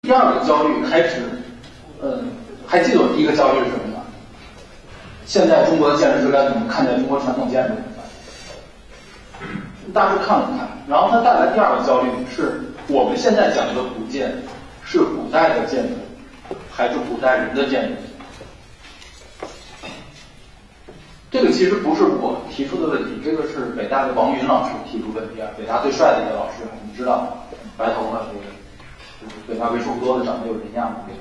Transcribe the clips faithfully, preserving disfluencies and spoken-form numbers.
第二个焦虑开始，呃，还记得我第一个焦虑是什么吗？现在中国的建筑师该怎么看待中国传统建筑？大致看了看，然后它带来第二个焦虑是我们现在讲的古建是古代的建筑，还是古代人的建筑？这个其实不是我提出的问题，这个是北大的王云老师提出问题啊，北大最帅的一个老师，我们知道，白头发这个，就是北大为数不多的长得有人样的这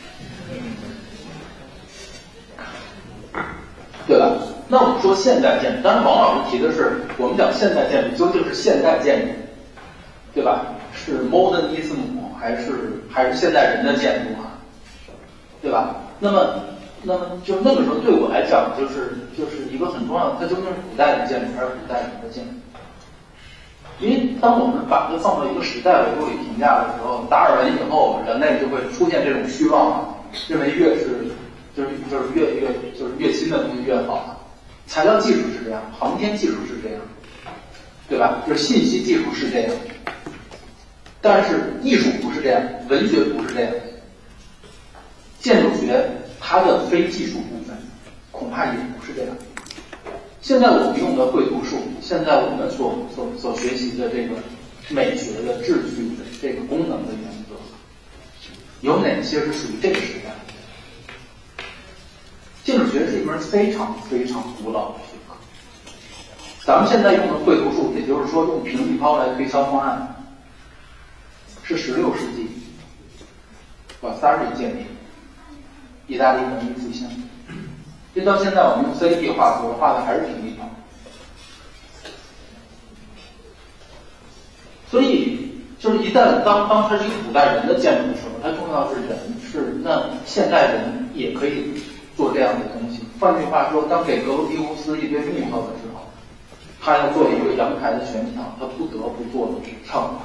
个，对吧？那我们说现代建筑，当然王老师提的是我们讲现代建筑究竟是现代建筑，对吧？是 modernism 还是还是现代人的建筑啊？对吧？那么。那么就那个时候对我来讲，就是就是一个很重要的，它究竟是古代的建筑还是古代人的建筑？因为当我们把它放到一个时代维度里评价的时候，达尔文以后，人类就会出现这种虚妄，认为越是就是就是越越就是越新的东西越好。材料技术是这样，航天技术是这样，对吧？就是信息技术是这样，但是艺术不是这样，文学不是这样，建筑学。它的非技术部分恐怕也不是这样。现在我们用的绘图术，现在我们所所所学习的这个美学的秩序的这个功能的原则，有哪些是属于这个时代的？建筑学是一门非常非常古老的学科。咱们现在用的绘图术，也就是说用平地抛来推敲方案，是十六世纪瓦萨里建立。意大利文艺复兴，这到现在我们用 C A D 画图，画的还是平地抛。所以，就是一旦当当它是一个古代人的建筑的时候，它重要是人，是那现代人也可以做这样的东西。换句话说，当给格罗狄乌斯一堆木头的时候，他要做一个阳台的悬挑，他不得不做的是跳台。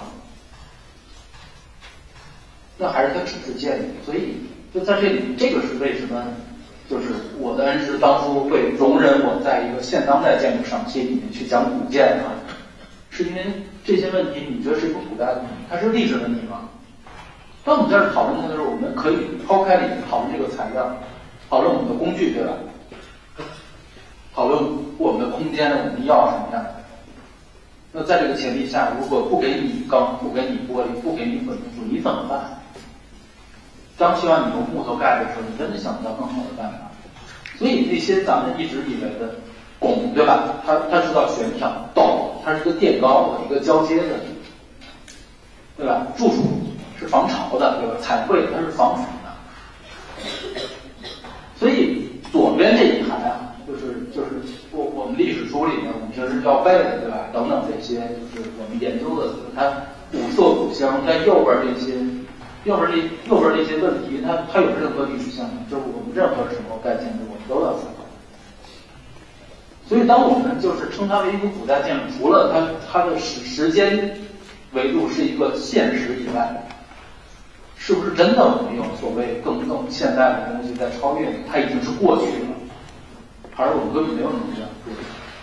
那还是他只是建筑，所以。就在这里，这个是为什么？就是我的恩师当初会容忍我在一个现当代建筑赏析里面去讲古建啊，是因为这些问题你觉得是一个古代的问题，它是历史问题吗？当我们在这讨论的时候，我们可以抛开理论讨论这个材料，讨论我们的工具，对吧？讨论我们的空间，我们要什么样的？那在这个前提下，如果不给你钢，不给你玻璃，不给你混凝土，你怎么办？当希望你用木头盖的时候，你真的想不到更好的办法。所以那些咱们一直以为的拱，对吧？它它知道悬挑，斗，它是一个垫高的，一个交接的，对吧？柱础是防潮的，对吧？彩绘它是防腐的。所以左边这一排啊，就是就是我我们历史书里面我们平时要背的，对吧？等等这些，就是我们研究的，就是它五色五香，在右边这些。右边这右边这些问题，它它有任何历史性吗？就是我们任何时候盖建筑，我们都要思考。所以，当我们就是称它为一个古代建筑，除了它它的时时间维度是一个现实以外，是不是真的我们有所谓更更现代的东西在超越？它已经是过去了，还是我们根本没有能力这样做？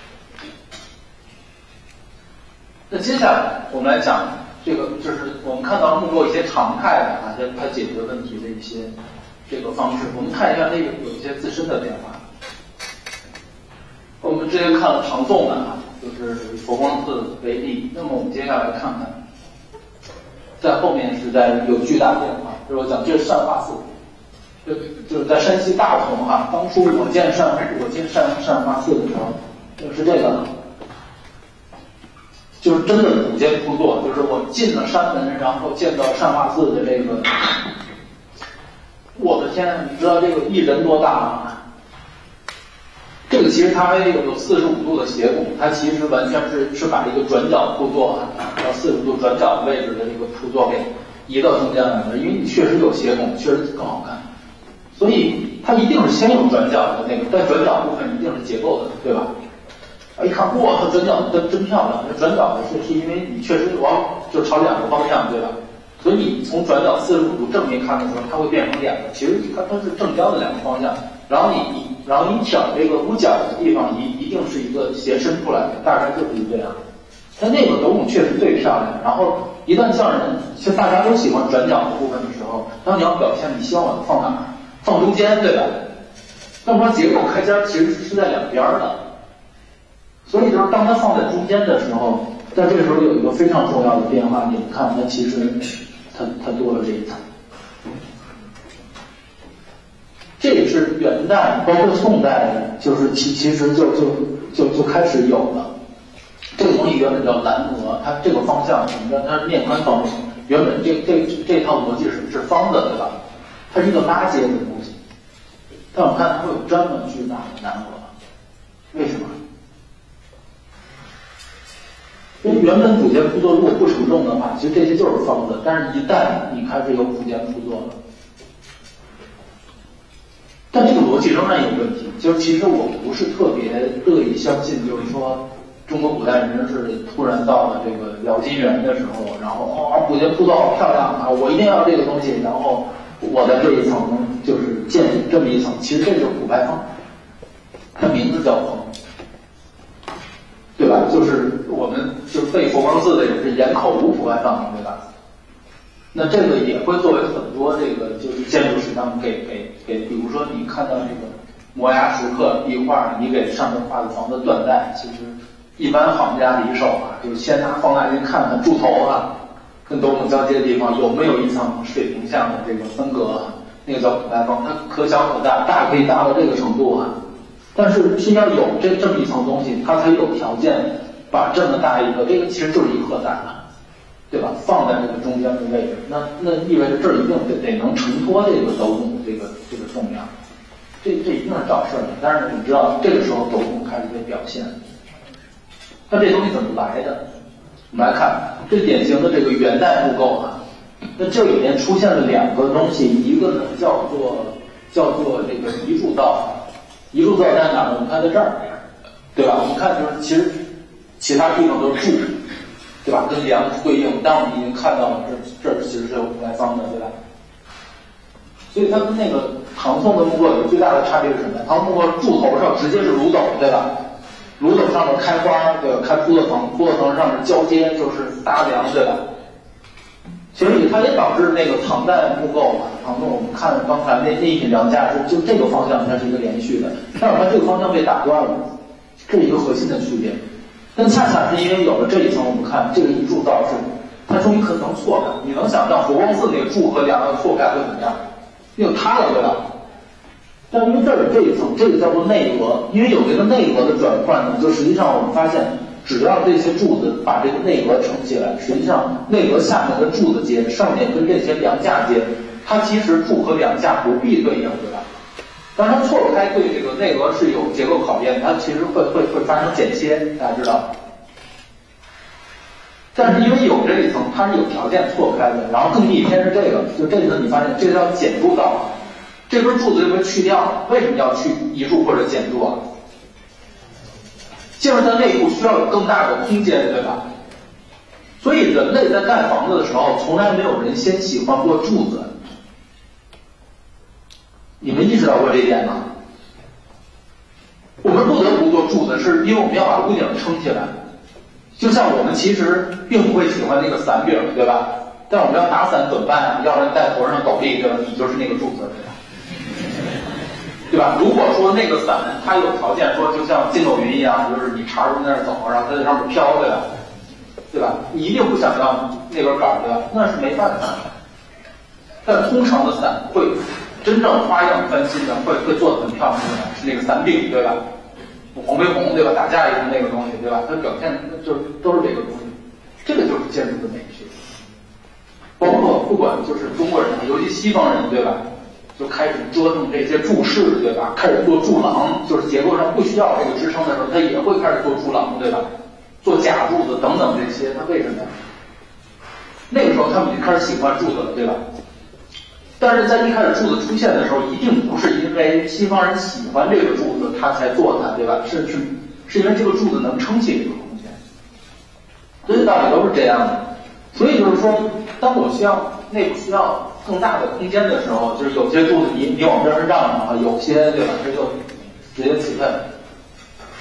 那接下来我们来讲。这个就是我们看到幕后一些常态的啊，它它解决问题的一些这个方式。我们看一下那个有一些自身的变化。我们之前看了唐宋的啊，就是佛光寺为例。那么我们接下来看看，在后面是在有巨大变化。就是我讲这是善化寺，就就是在山西大同哈、啊，当初我见善我见善善化寺的时候，就是这个。就是真的古建铺座，就是我进了山门，然后见到善化寺的这个，我的天，你知道这个一人多大吗？这个其实它还有有四十五度的斜拱，它其实完全是是把一个转角铺座啊，到四十度转角位置的这个铺座给移到中间来了，因为你确实有斜拱，确实更好看，所以它一定是先有转角的那个，但转角部分一定是结构的，对吧？一看，哇，它转角真真漂亮。这转角的是是因为你确实往就朝两个方向，对吧？所以你从转角四十五度正面看的时候，它会变成两个，其实它它是正交的两个方向。然后你你然后你挑这个屋角的地方一一定是一个斜伸出来的，大概就是这样。它那个斗拱确实最漂亮，然后一旦像人，像大家都喜欢转角的部分的时候，当你要表现你希望把它放哪儿？放中间，对吧？那么结构开间其实是在两边的，所以就是当它放在中间的时候，在这个时候有一个非常重要的变化，你们看它其实它它多了这一层。这也是元代包括宋代，就是其其实就就就就开始有了。这个东西原本叫蓝额，它这个方向什么的，它是面宽方形。原本这这这套逻辑是是方的，对吧？它是一个拉接的东西。但我看它会有这么巨大的南额，为什么？因为原本谱间铺作如果不承重的话，其实这些就是方的，但是一旦你开始有谱间铺作了。但这个逻辑仍然有问题，就是其实我不是特别乐意相信，就是说中国古代人是突然到了这个辽金元的时候，然后哦，古建铺作好漂亮啊，我一定要这个东西，然后我在这一层就是建这么一层，其实这就是古白方，它名字叫方，对吧？就是我们就背佛光寺的也是檐口无腐白方，对吧？那这个也会作为很多这个就是建筑史上给给给，比如说你看到这个摩崖石刻壁画，你给上面画的房子断代，其实一般行家离手啊，就先拿放大镜看看柱头啊，跟斗拱交接的地方有没有一层水平向的这个分隔啊，那个叫古白方，它可小可大，大可以大到这个程度啊。但是是要有这这么一层东西，它才有条件把这么大一个，这个其实就是一个荷载啊。对吧？放在这个中间的位置，那那意味着这儿一定得得能承托这个斗拱的这个这个重量，这这一定是找事儿的。但是你知道，这个时候斗拱开始被表现，那这东西怎么来的？我们来看最典型的这个元代木构啊，那这里面出现了两个东西，一个呢叫做叫做这个遗铸造，遗铸造在哪儿呢？我们看在这儿，对吧？我们看就是其实其他地方都是柱。对吧？跟梁对应，但我们已经看到了这这其实是有古白方的，对吧？所以它跟那个唐宋的木构有最大的差别是什么？唐宋木构柱头上直接是炉斗，对吧？炉斗上面开花，对吧？开铺座层，铺座层上面交接就是搭梁，对吧？所以它也导致那个唐代木构啊，唐宋我们看刚才那那一品梁架是就这个方向它是一个连续的，但是它这个方向被打断了，这是一个核心的区别。但恰恰是因为有了这一层，我们看这个一柱造是，它终于可能错开。你能想象佛光寺那个柱和梁的错开会怎么样？又塌了，对吧？但因为这儿有这一层，这个叫做内额，因为有这个内额的转换呢，就实际上我们发现，只要这些柱子把这个内额撑起来，实际上内额下面的柱子接，上面跟这些梁架接，它其实柱和梁架不必对应，对吧？当然，它错开对这个内额是有结构考验，它其实会会会发生剪切，大家知道。但是因为有这一层，它是有条件错开的。然后更逆偏是这个，就这个你发现这个叫减柱造，这根柱子就被去掉了。为什么要去移柱或者减柱啊？就是它内部需要有更大的空间，对吧？所以人类在盖房子的时候，从来没有人先喜欢过柱子。你们意识到过这一点吗？我们不得不做柱子，是因为我们要把屋顶撑起来。就像我们其实并不会喜欢那个伞柄，对吧？但我们要打伞怎么办啊？要人戴头上斗笠，对吧？你就是那个柱子，对吧？对吧？如果说那个伞它有条件说，就像筋斗云一样，就是你插着那儿走，然后它在上面飘，对吧？对吧？你一定不想要那根杆，对吧？那是没办法。但通常的伞会。真正花样翻新的会会做得很漂亮的是那个伞柄，对吧？红飞鸿，对吧？打架一样那个东西，对吧？它表现就是都是这个东西，这个就是建筑的美学。包括不管就是中国人，尤其西方人，对吧？就开始折腾这些柱式，对吧？开始做柱廊，就是结构上不需要这个支撑的时候，他也会开始做柱廊，对吧？做假柱子等等这些，他为什么？那个时候他们就开始喜欢柱子了，对吧？但是在一开始柱子出现的时候，一定不是因为西方人喜欢这个柱子，他才做它，对吧？是是是因为这个柱子能撑起这个空间，所以道理都是这样的。所以就是说，当我需要内部需要更大的空间的时候，就是有些柱子你你往边上让啊，有些对吧，这就直接辞退了。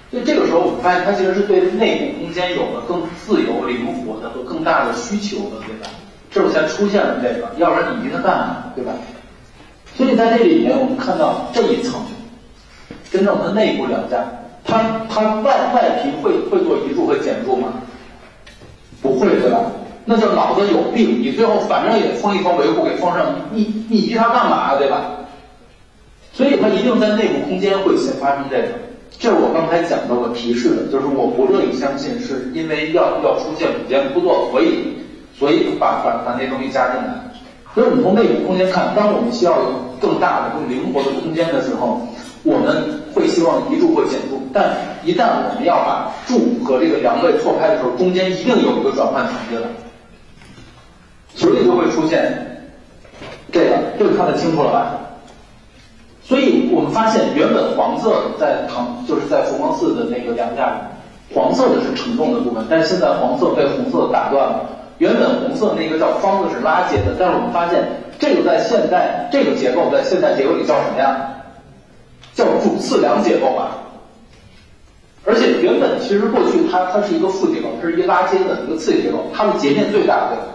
所以这个时候我们发现，它其实是对内部空间有了更自由、灵活的和更大的需求的，对吧？这不才出现了这个，要不然你一个干嘛，对吧？所以在这里面，我们看到这一层真正的内部梁架，它它外外皮会会做移筑和减筑吗？不会，对吧？那就脑子有病，你最后反正也封一封维护给封上，你你逼它干嘛，对吧？所以它一定在内部空间会先发生这个。这是我刚才讲的，我提示的，就是我不乐意相信是因为要要出现组件铺座，所以所以把把把那东西加进来。所以我们从内部空间看，当我们需要有更大的、更灵活的空间的时候，我们会希望移筑或减筑，但一旦我们要把柱和这个梁位错开的时候，中间一定有一个转换层进来，所以就会出现这个，这个看得清楚了吧？所以我们发现，原本黄色的在唐就是在佛光寺的那个梁架里，黄色的是承重的部分，但是现在黄色被红色打断了。原本红色那个叫方的是拉接的，但是我们发现这个在现代这个结构在现代结构里叫什么呀？叫主次梁结构吧。而且原本其实过去它它是一个副结构，它是一个拉接的一个次结构，它的截面最大，对吧？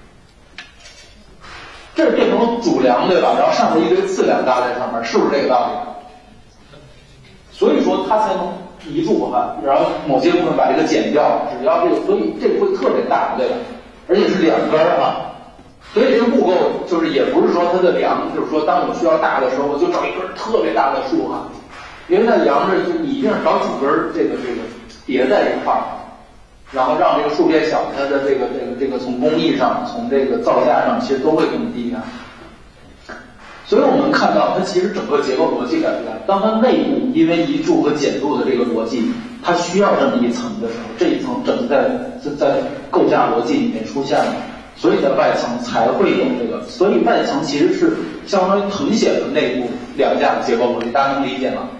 这变成了主梁，对吧？然后上面一堆次梁搭在上面，是不是这个道理？所以说它才能移筑哈，然后某些部分把这个剪掉，只要这个，所以这个会特别大，对吧？而且是两根哈，所以这个木构就是也不是说它的梁，就是说当你需要大的时候，我就找一根特别大的树哈，因为它梁是就你一定是找几根这个这个叠在一块儿。然后让这个树变小，它的这个这个这个从工艺上，从这个造价上，其实都会更低啊。所以我们看到，它其实整个结构逻辑改变。当它内部因为移筑和减筑的这个逻辑，它需要这么一层的时候，这一层整个在在构架逻辑里面出现了，所以在外层才会有这个。所以外层其实是相当于誊写了内部梁架的结构逻辑，大家能理解吗？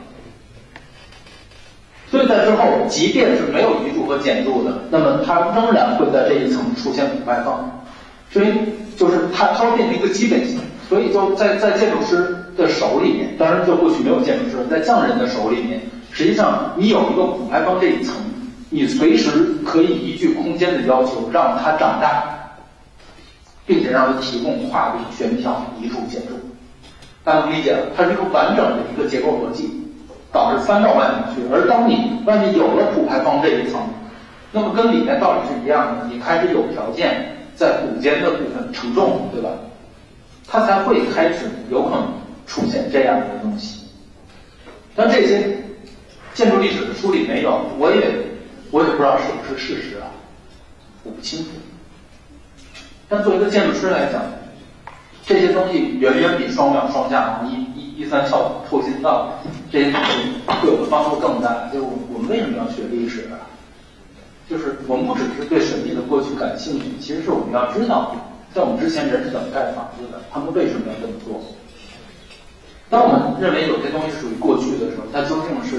所以在之后，即便是没有移筑和减筑的，那么它仍然会在这一层出现普外放，所以就是它它会变成一个基本型。所以就在在建筑师的手里面，当然就过去没有建筑师，在匠人的手里面，实际上你有一个普外放这一层，你随时可以依据空间的要求让它长大，并且让它提供跨度、悬挑、移筑、减筑。大家能理解了？它是一个完整的一个结构逻辑。导致翻到外面去，而当你外面有了普排放这一层，那么跟里面道理是一样的，你开始有条件在骨间的部分承重，对吧？它才会开始有可能出现这样的东西。但这些建筑历史的书里没有，我也我也不知道是不是事实啊，我不清楚。但作为一个建筑师来讲，这些东西远远比双表双架一一一三翘透心道这些东西对我们帮助更大。就是我们为什么要学历史啊？就是我们不只是对神秘的过去感兴趣，其实是我们要知道，在我们之前人是怎么盖房子的，他们为什么要这么做。当我们认为有些东西属于过去的时候，它究竟是，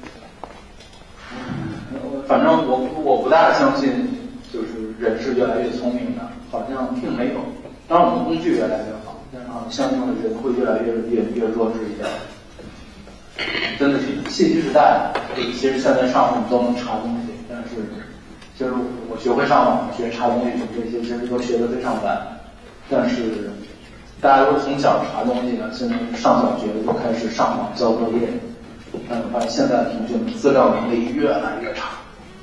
反正我我不大相信，就是人是越来越聪明的，好像并没有。当然我们工具越来越好，但是好像相应的人会越来越越越弱智一点。真的是信息时代，其实现在上网都能查东西，但是就是我学会上网学查东西，这些其实都学得非常晚。但是大家都从小查东西呢，现在上小学就开始上网交作业，但我发现现在的同学们资料能力越来越差，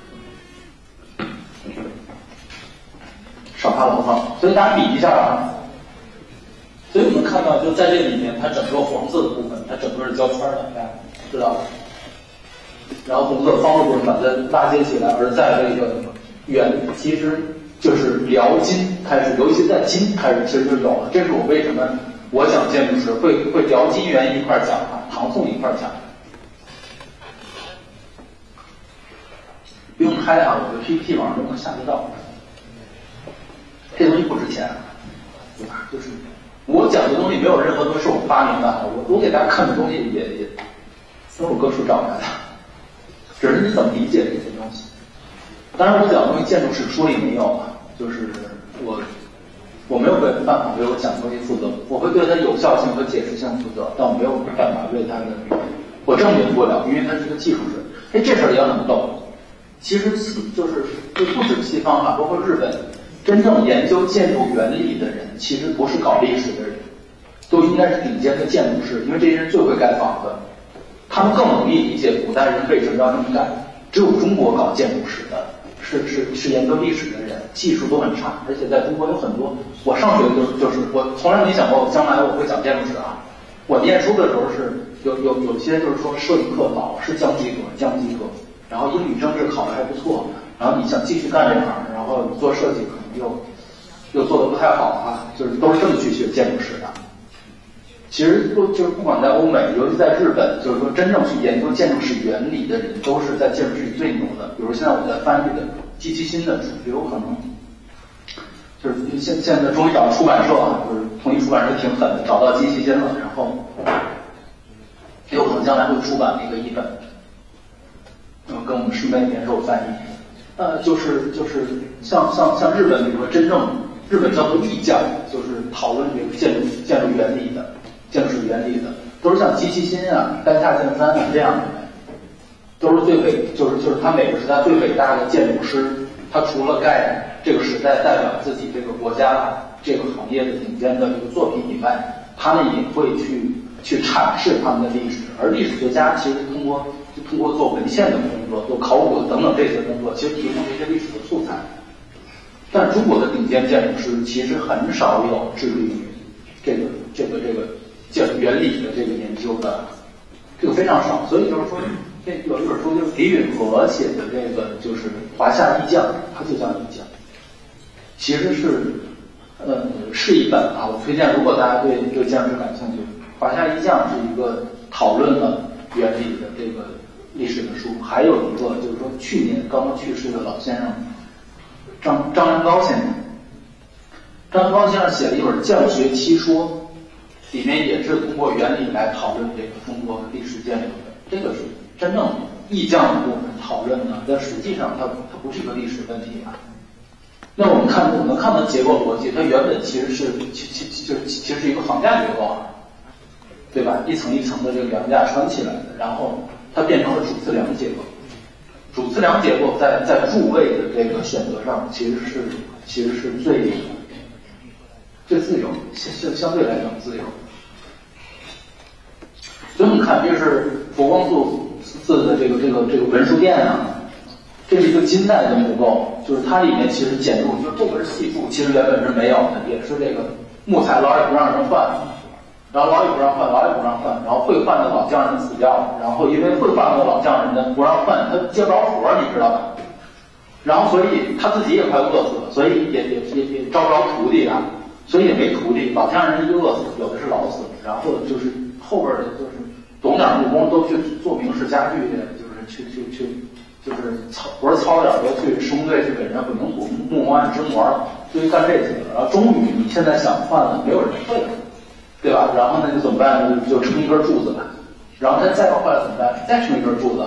少怕牢骚。所以大家比一下啊。所以我们看到，就在这里面，它整个黄色的部分，它整个是胶圈的，大家知道吧？然后红色方的部分把它拉接起来，而在这个圆，其实就是辽金开始，尤其在金开始，其实就有了。这是我为什么我讲建筑师会会辽金元一块讲啊，唐宋一块讲。不用开啊，我的 P P T 网上都能下得到。这东西不值钱，对吧？就是。我讲的东西没有任何东西是我发明的，我我给大家看的东西也也都是我哥书找来的，只是你怎么理解这些东西。当然，我讲的东西建筑史书里没有啊，就是我我没有办法为我讲的东西负责，我会对它有效性和解释性负责，但我没有办法为它的我证明不了，因为它是个技术事。哎，这事儿也很逗。其实就是就不止西方啊，包括日本，真正研究建筑原理的人，其实不是搞历史的人，都应该是顶尖的建筑师，因为这些人最会盖房子，他们更容易理解古代人为什么要这么干。只有中国搞建筑史的，是是是研究历史的人，技术都很差，而且在中国有很多。我上学就就是我从来没想过将来我会讲建筑史啊。我念书的时候是有有有些就是说设计课老是将及格将及格。然后英语政治考得还不错，然后你想继续干这行，然后做设计可能又又做得不太好啊，就是都是这么去学建筑史的。其实不就是不管在欧美，尤其在日本，就是说真正去研究建筑史原理的人，都是在建筑史里最牛的。比如现在我在翻译的季其新的书，有可能就是现现在终于找到出版社啊，就是统一出版社挺狠的，找到季其新了，然后有可能将来会出版一个译本。嗯，跟我们师妹联手翻译，呃，就是就是像像像日本，比如说真正日本叫做艺匠，就是讨论这个建筑建筑原理的、建筑史原理的，都是像姬其新啊、丹下健三啊这样的人，都是最伟，就是就是他每个时代最伟大的建筑师，他除了盖这个时代代表自己这个国家这个行业的顶尖的这个作品以外，他们也会去去阐释他们的历史，而历史学家其实通过。通过做文献的工作、做考古等等这些工作，其实提供这些历史的素材。但中国的顶尖建筑师其实很少有致力于这个、这个、这个建筑原理的这个研究的，这个非常少。所以就是说，这有一本书就是李允和写的这个，就是《华夏艺匠》，它就叫艺匠。其实是，呃，是一本啊，我推荐，如果大家对对建筑师感兴趣，《华夏艺匠》是一个讨论了原理的这个。历史的书，还有一个就是说去年刚刚去世的老先生张张仁高先生，张仁高先生写了一本《建筑学七说》，里面也是通过原理来讨论这个中国历史建筑的，这个是真正艺匠的部分讨论的，但实际上它它不是一个历史问题啊。那我们看我们看到结构逻辑，它原本其实是其其就是其实是一个桁架结构啊，对吧？一层一层的这个梁架穿起来的，然后。它变成了主次梁结构，主次梁结构在在柱位的这个选择上，其实是其实是最最自由，相相对来讲自由。所以我们看，这是佛光寺寺的这个这个这个文殊殿啊，这是一个金代的木构，就是它里面其实简柱，就这个是细柱，其实原本是没有的，也是这个木材老也不让人换。然后老也不让换，老也不让换，然后会换的老匠人死掉了，然后因为会换的老匠人呢不让换，他接不着活，你知道吧？然后所以他自己也快饿死了，所以也也也也招不着徒弟啊，所以也没徒弟，老匠人一饿死，有的是老死，然后就是后边的就是懂点木工都去做明式家具去，就是去去去就是操活糙点都去施工队去给人家混凝土木模按支模，就去干这些了。然后终于你现在想换了，没有人会了。对吧？然后呢，就怎么办？就撑一根柱子吧。然后它再要坏了怎么办？再撑一根柱子。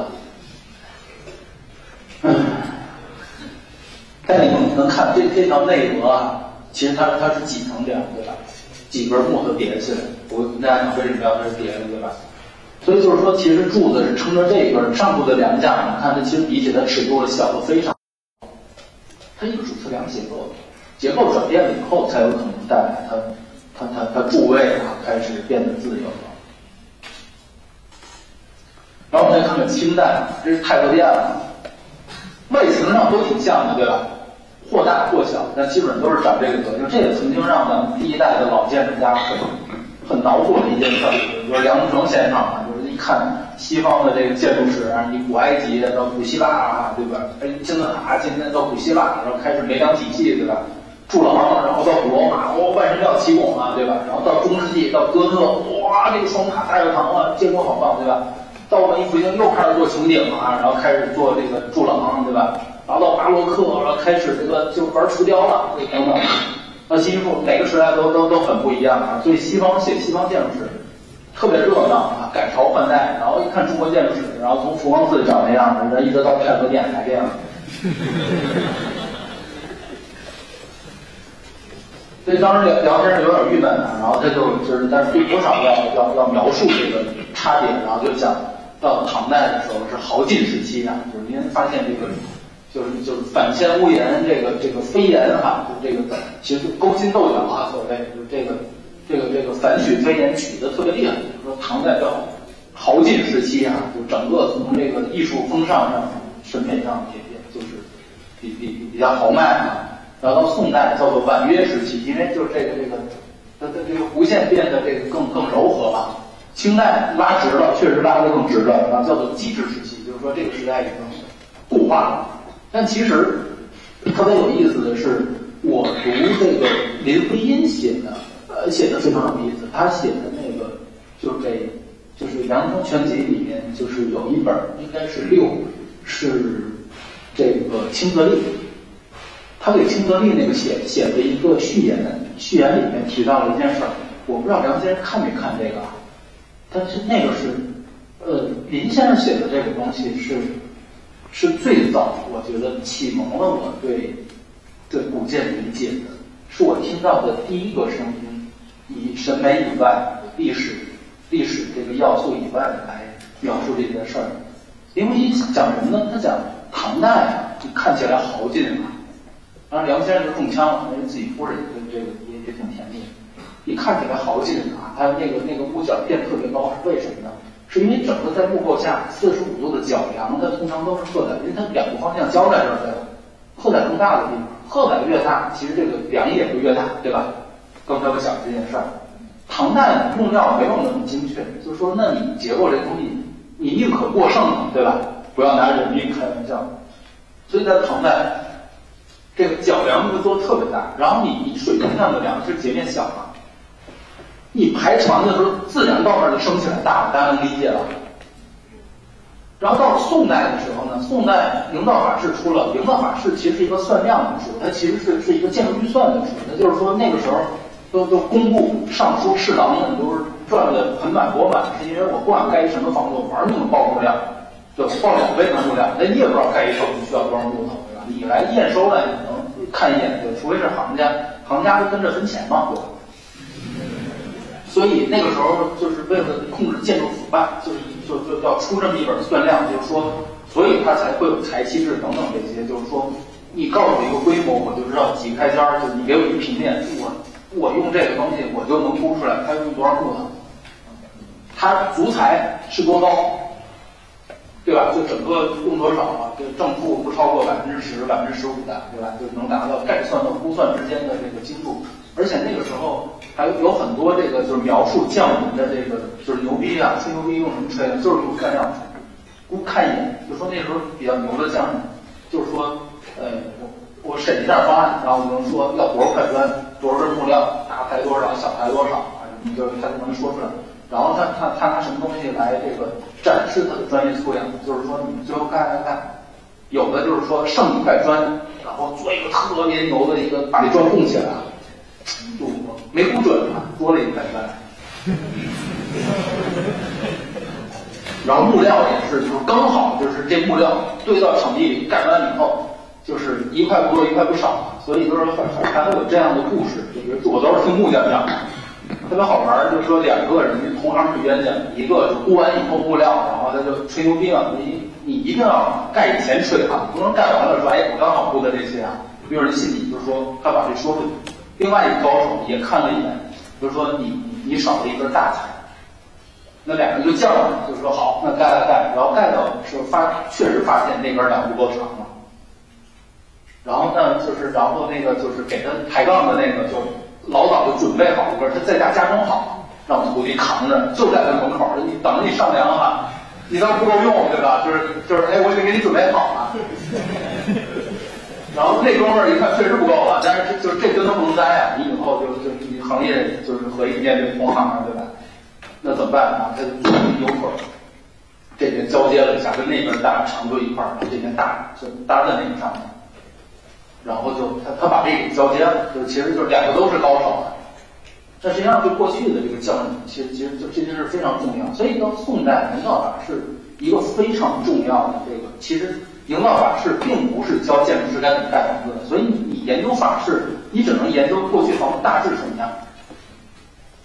嗯，大家能能看这这条内额啊，其实它它是几层梁，对吧？几根木头叠起来。我跟大家讲为什么要它是叠的，对吧？所以就是说，其实柱子是撑着这一根上部的梁架，你看它其实比起它尺度的小的非常。它一个主次梁结构，结构转变了以后，才有可能带来它。它它它柱位啊开始变得自由了，然后我们再看看清代，这是太和殿了，外形上都挺像的，对吧？或大或小，但基本上都是长这个德行。这也曾经让咱们第一代的老建筑家很很恼火的一件事，比如梁思成先生啊，就是一看西方的这个建筑史啊，你古埃及到古希腊啊，对吧？哎，金字塔今天到古希腊，然后开始梅梁体系，对吧？柱廊，然后到古罗马，哇，万神庙起拱了，对吧？然后到中世纪，到哥特，哇，这个双塔大教堂啊，建筑好棒，对吧？到文艺复兴又开始做穹顶啊，然后开始做这个柱廊，对吧？然后到巴洛克，然后开始这个就玩浮雕了，等等。到新术，每个时代都都都很不一样啊。所以西方写西方建筑史特别热闹啊，改朝换代。然后一看中国建筑史，然后从佛光寺长那样的，一直到太和殿还这样。所以当时聊聊天是有点郁闷的，然后他就就是，但是对多少要要要描述这个差别，然后就讲到唐代的时候是豪进时期啊，就是您发现这个就是就是反千屋檐，这个这个飞檐哈，就这个其实勾心斗角啊，所谓就是这个这个这个反曲飞檐曲的特别厉害。说唐代叫豪进时期啊，就整个从这个艺术风尚上、审美上也也就是比比比比较豪迈啊。然后到宋代叫做婉约时期，因为就是这个这个它的这个弧线变得这个更更柔和了。清代拉直了，确实拉得更直了，然后叫做机直时期，就是说这个时代已经固化了。但其实特别有意思的是，我读这个林徽因写的，呃，写的非常有意思。他写的那个就是这，就是《凉风全集》里面，就是有一本应该是六，是这个清则丽。他给清则丽那个写写了一个序言，序言里面提到了一件事儿，我不知道梁先生看没看这个啊？但是那个是，呃，林先生写的这个东西是。是最早我觉得启蒙了我对对古建理解的，是我听到的第一个声音，以审美以外、历史历史这个要素以外来描述这件事儿。林徽因讲什么呢？他讲唐代啊，就看起来豪进啊，当然梁先生就中枪了，因为自己夫人这个也也挺甜蜜的，你看起来豪进啊，他那个那个屋角垫特别高，是为什么呢？是因为整个在幕后下四十五度的角梁，它通常都是鹤载，因为它两个方向交在这儿，对吧？鹤载更大的地方，鹤载越大，其实这个梁也会越大，对吧？刚才我讲这件事儿，唐代用料没有那么精确，就是说，那你结构这东西，你宁可过剩，对吧？不要拿人命开玩笑。所以在唐代，这个角梁就做得特别大，然后你你水平上的梁是截面小嘛。你排船的时候，自然到那儿就升起来大了，大家能理解了。然后到了宋代的时候呢，宋代营造法式出了，营造法式其实是一个算量的书，它其实是是一个建筑预算的书。那就是说那个时候都都工部尚书侍郎们都是赚的盆满钵满，是因为我不管盖一什么房子，我玩命的报木料，就报两倍的木料，那你也不知道盖一房子需要多少木头，对吧？你来验收了，你能看一眼，对，除非是行家，行家就跟着分钱嘛，对吧？所以那个时候就是为了控制建筑腐败，就是就就要出这么一本算量，就是说，所以它才会有裁期制等等这些，就是说，你告诉我一个规模，我就知道几开间儿，就你给我一平面，我我用这个东西，我就能估出来它用多少木头，它足材是多高，对吧？就整个用多少啊？就正负不超过百分之十、百分之十五的，对吧？就能达到概算和估算之间的这个精度。而且那个时候还有很多这个就是描述匠人的这个就是牛逼啊，吹牛逼用什么吹呢？就是用干料吹。估看一眼，就说那时候比较牛的匠人，就是说，呃，我我审一下方案，然后就能说要多少块砖，多少根木料，大排多少，小排多少，你就他就能说出来。然后他他他拿什么东西来这个展示他的专业素养？就是说你最后看看看，有的就是说剩一块砖，然后做一个特别牛的一个把这砖供起来了。就没估准啊，多了一块砖。然后木料也是，就是刚好就是这木料堆到场地里盖完以后，就是一块不多一块不少，所以就是还会有这样的故事。就是我都是听木匠讲的，特别好玩。就是说两个人同行是冤家，一个是估完以后木料，然后他就吹牛逼嘛，你你一定要盖以前吹啊，不能盖完了说哎我刚好估的这些啊，没有人信你，就是说他把这说出去。另外一个高手也看了一眼，就是说你你少了一根大材，那两人就犟了，就是说好，那盖盖盖，然后盖到是发确实发现那根梁不够长了，然后呢就是然后那个就是给他抬杠的那个就老早就准备好一根，他在家加工好，让徒弟扛着，就在他门口，你等着你上梁哈，你当不够用对吧？就是就是哎，我已经给你准备好了。然后那哥们儿一看确实不够了，但是就是这跟他不能栽啊！你以后就就你行业就是和一面对同行对吧？那怎么办啊？他就扭腿，这边交接了一下，跟那边大长度一块儿，这边大就搭在那个上面，然后就他他把这个交接了，就其实就是两个都是高手啊。但实际上对过去的这个匠人，其实其实就这件事非常重要。所以到宋代营造法是一个非常重要的这个其实。营造法式并不是教建筑师该怎么盖房子的，所以你你研究法式，你只能研究过去房子大致什么样。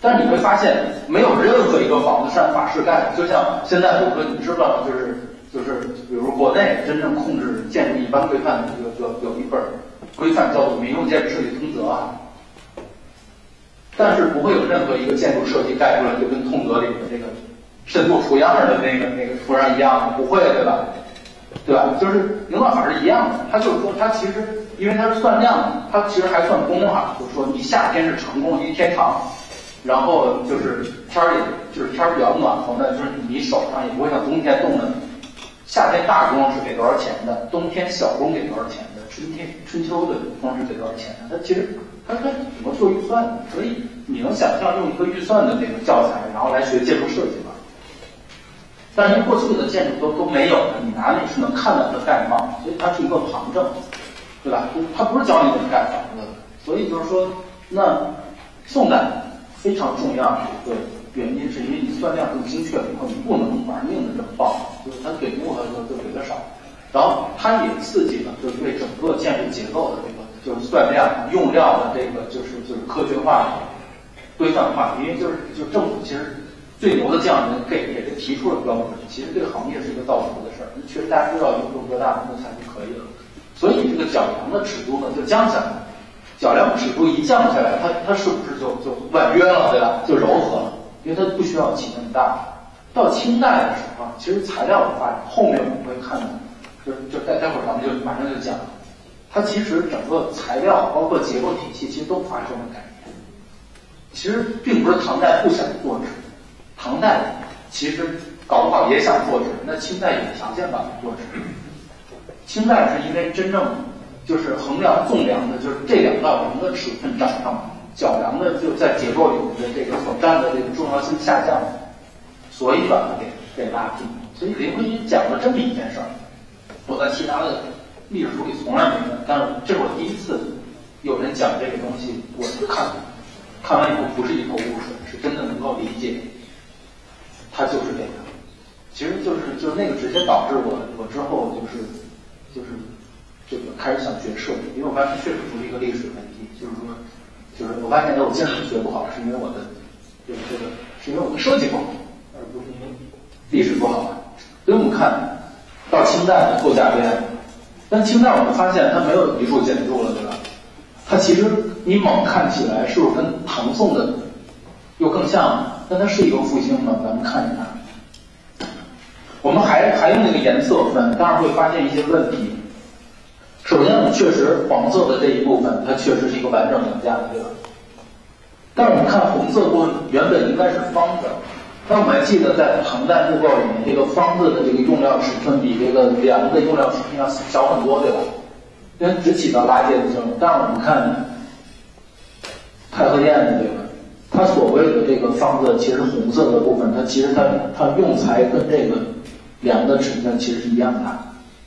但是你会发现，没有任何一个房子是按法式盖的。就像现在，比如说你知道，就是就是，比如国内真正控制建筑一般规范的有有有一本规范叫做《民用建筑设计通则》啊。但是不会有任何一个建筑设计盖出来就跟通则里的这个深度图样的那个那个图上一样，不会，对吧？对吧？就是营造法是一样的，它就是说它其实因为它是算量的，它其实还算工哈，就是说你夏天是成功一天长，然后就是天儿也就是天儿比较暖和的，就是你手上也不会像冬天冻的。夏天大工是给多少钱的？冬天小工给多少钱的？春天春秋的工是给多少钱的？它其实它它怎么做预算的？所以你能想象用一个预算的这个教材，然后来学建筑设计吗？但是过去的建筑都都没有的，你哪里是能看到它盖帽？所以它是一个旁证，对吧？它不是教你怎么盖房子的。所以就是说，那宋代非常重要的一个原因，是因为你算量更精确了以后，你不能玩命的这么报，就是它给木头就就给的少。然后它也刺激了，就是对整个建筑结构的这个就是算量、用料的这个就是就是科学化、规范化。因为就是就政府其实最牛的匠人给给这提出了标准，其实这个行业是一个造福的事儿。确实大家知道用多大的木材就可以了，所以这个角梁的尺度呢就降下来。角梁尺度一降下来，它它是不是就就婉约了，对吧？就柔和了，因为它不需要起那么大。到清代的时候，其实材料的发展，后面我们会看到。就就待待会儿咱们就马上就讲，它其实整个材料包括结构体系其实都发生了改变。其实并不是唐代不想做纸，唐代其实搞不好也想做纸，那清代有条件把它做纸。清代是因为真正就是衡量纵梁的，就是这两道梁的尺寸涨上，角梁的就在结构里的这个所占的这个重要性下降，所以把它给给拉平。所以林徽因讲了这么一件事儿。我在其他的历史书里从来没有，但是这是我第一次有人讲这个东西，我看看完以后不是一头雾水，是真的能够理解，它就是这个。其实就是就是那个直接导致我我之后就是就是这个开始想学设计，因为我发现确实不是一个历史问题，就是说就是我发现我建筑学不好，是因为我的这个这个是因为我的设计不好，而不是因为历史不好。所以我们看。到清代的构架边，但清代我们发现它没有一柱建筑了，对吧？它其实你猛看起来是不是跟唐宋的又更像？但它是一个复兴吗？咱们看一看。我们还还用那个颜色分，当然会发现一些问题。首先，我们确实黄色的这一部分，它确实是一个完整梁架，对吧？但是我们看红色部分，原本应该是方的。那我们还记得在唐代木构里面，这个方字的这个用料尺寸比这个梁的用料尺寸要小很多，对吧？因为只起到拉接的作用。但是我们看太和殿的这个，它所谓的这个方字，其实红色的部分，它其实它它用材跟这个梁的尺寸其实是一样大。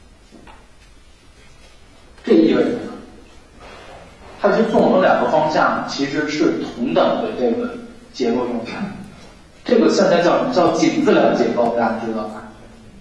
这意味着呢，它其实纵横两个方向其实是同等的这个结构用材。这个现在叫叫井字梁结构，大家知道吧？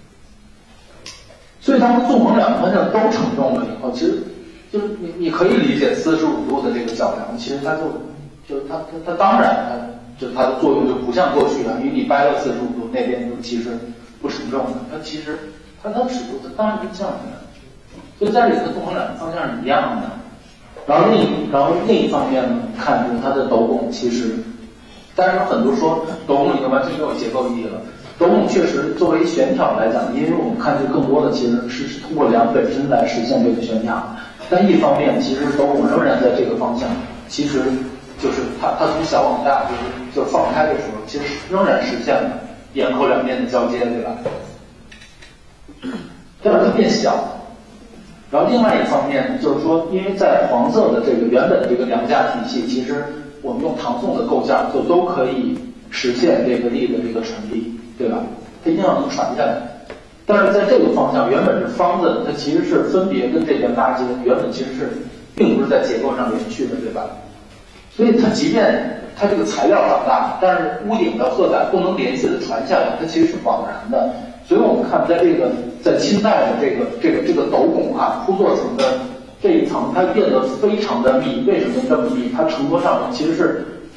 所以它们纵横两个方向都承重了以后，其实就是你你可以理解四十五度的这个角梁，其实它就就它它它当然它就它的作用就不像过去了，因为你掰了四十五度，那边就其实不承重的，它其实它它尺度它当然是降下来，所以在这里的纵横两个方向是一样的。然后另一然后另一方面呢，看就是它的斗拱其实。但是很多说斗拱已经完全没有结构意义了。斗拱确实作为悬挑来讲，因为我们看这更多的其实是是通过梁本身来实现这个悬挑。但一方面，其实斗拱仍然在这个方向，其实就是它它从小往大，就是就是放开的时候，其实仍然实现了檐口两边的交接，对吧？但是它变小了。然后另外一方面就是说，因为在黄色的这个原本的这个梁架体系，其实我们用唐宋的构架就都可以实现这个力的这个传递，对吧？它一定要能传下来。但是在这个方向，原本是方的，它其实是分别跟这边搭接，原本其实是并不是在结构上连续的，对吧？所以它即便它这个材料长大，但是屋顶的荷载不能连续的传下来，它其实是枉然的。所以我们看，在这个在清代的这个这个这个斗拱啊铺座层的这一层，它变得非常的密。为什么这么密？它承托上其实是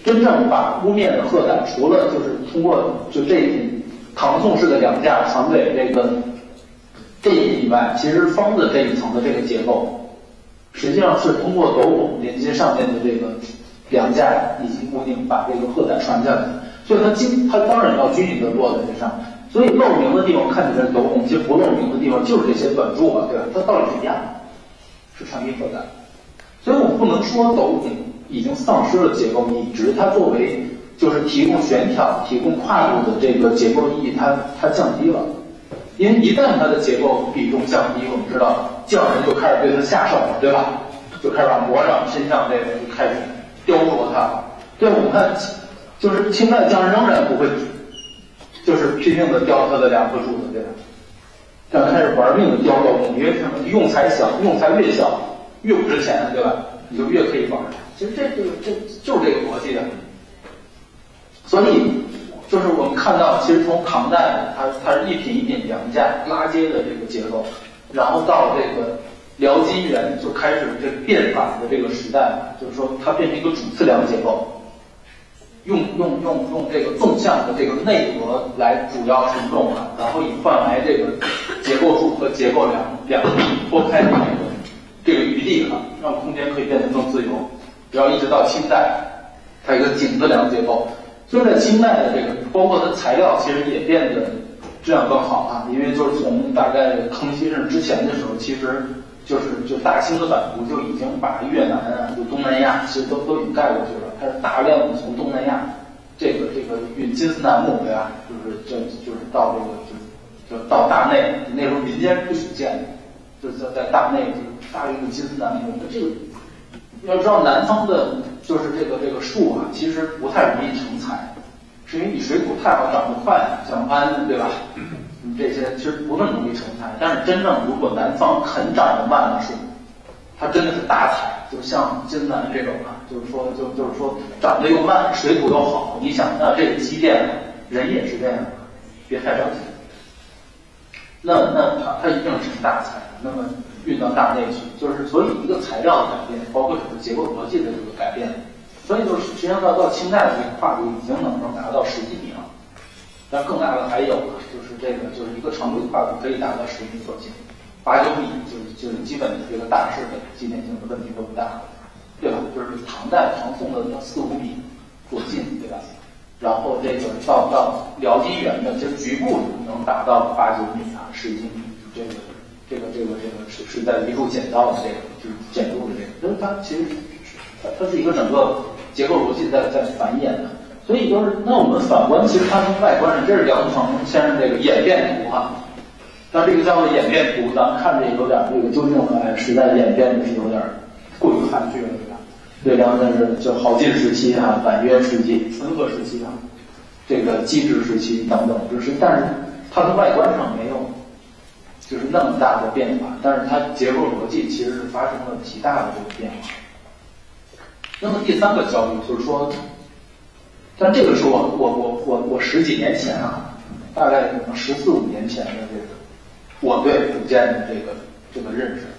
真正把屋面的鹤胆，除了就是通过就这一品唐宋式的梁架藏给这个这一品以外，其实方子这一层的这个结构，实际上是通过斗拱连接上面的这个梁架以及屋顶，把这个鹤胆传下来。所以它均它当然要均匀的落在这上面。所以露明的地方看起来斗拱，其实不露明的地方就是这些短柱吧，对吧？它道理是一样的，是传递鹤胆。所以我们不能说斗拱已经丧失了结构意义，只是它作为就是提供悬挑、提供跨度的这个结构意义，它它降低了。因为一旦它的结构比重降低，我们知道匠人就开始对它下手了，对吧？就开始往模上、身上这个就开始雕琢它。对，我们看，就是清代匠人仍然不会，就是拼命的雕它的两颗柱子，对吧？但开始玩命的雕斗拱，因为什么？用材小，用材越小越不值钱，对吧？你就越可以玩。其实这这个这就是这个逻辑啊。所以就是我们看到，其实从唐代，它它是一品一品梁架拉接的这个结构，然后到这个辽金元就开始这个变法的这个时代，就是说它变成一个主次梁结构，用用用用这个纵向的这个内核来主要承重啊，然后以换来这个结构柱和结构梁两地脱开的这个这个余地啊，让空间可以变得更自由。然后一直到清代，它有一个井字梁结构。所以在清代的这个，包括它材料其实也变得质量更好啊，因为就是从大概康熙甚至之前的时候，其实就是就大清的版图就已经把越南啊，就东南亚其实都都已经盖过去了，开始大量的从东南亚这个这个运金丝楠木，对吧？就是就就是到这个就就到大内，那时候民间不许建，就是在在大内就是大量的金丝楠木，那这个。要知道南方的，就是这个这个树啊，其实不太容易成材，是因为你水土太好，长得快，像桉，对吧？你这些其实不那么容易成材。但是真正如果南方肯长得慢的树，它真的是大材，就像金楠这种啊，就是说就就是说长得又慢，水土又好。你想，那这个积淀，人也是这样，别太着急。那那它它一定是大材，那么。运到大内去，就是所以一个材料的改变，包括整个结构逻辑的这个改变，所以就是实际上到到清代的这个跨度已经能能达到十几米了，但更大的还有呢，就是这个就是一个长度跨度可以达到十米左近，八九米就是就是基本的这个大势的纪念性的问题都不大，对吧？就是唐代唐宋的四五米左近，对吧？然后这个到到辽金元的，其实局部能达到八九米啊，十几米这个。这个这个这个是是在一处捡到的这个，就是建筑的这个，所以它其实它它是一个整个结构逻辑在在繁衍的，所以就是那我们反观，其实它从外观上，这是梁鸿成先生这个演变图哈，那这个叫做演变图，咱们看着也有点这个究竟哎时代演变的是有点过于含蓄了，对吧？这梁先生叫好晋时期哈、婉约时期、淳和时期哈，这个机智时期等等，就是但是它的外观上没有。就是那么大的变化，但是它结构逻辑其实是发生了极大的这个变化。那么第三个焦虑就是说，但这个是我我我我我十几年前啊，大概可能十四五年前的这个我对古建的这个这个认识，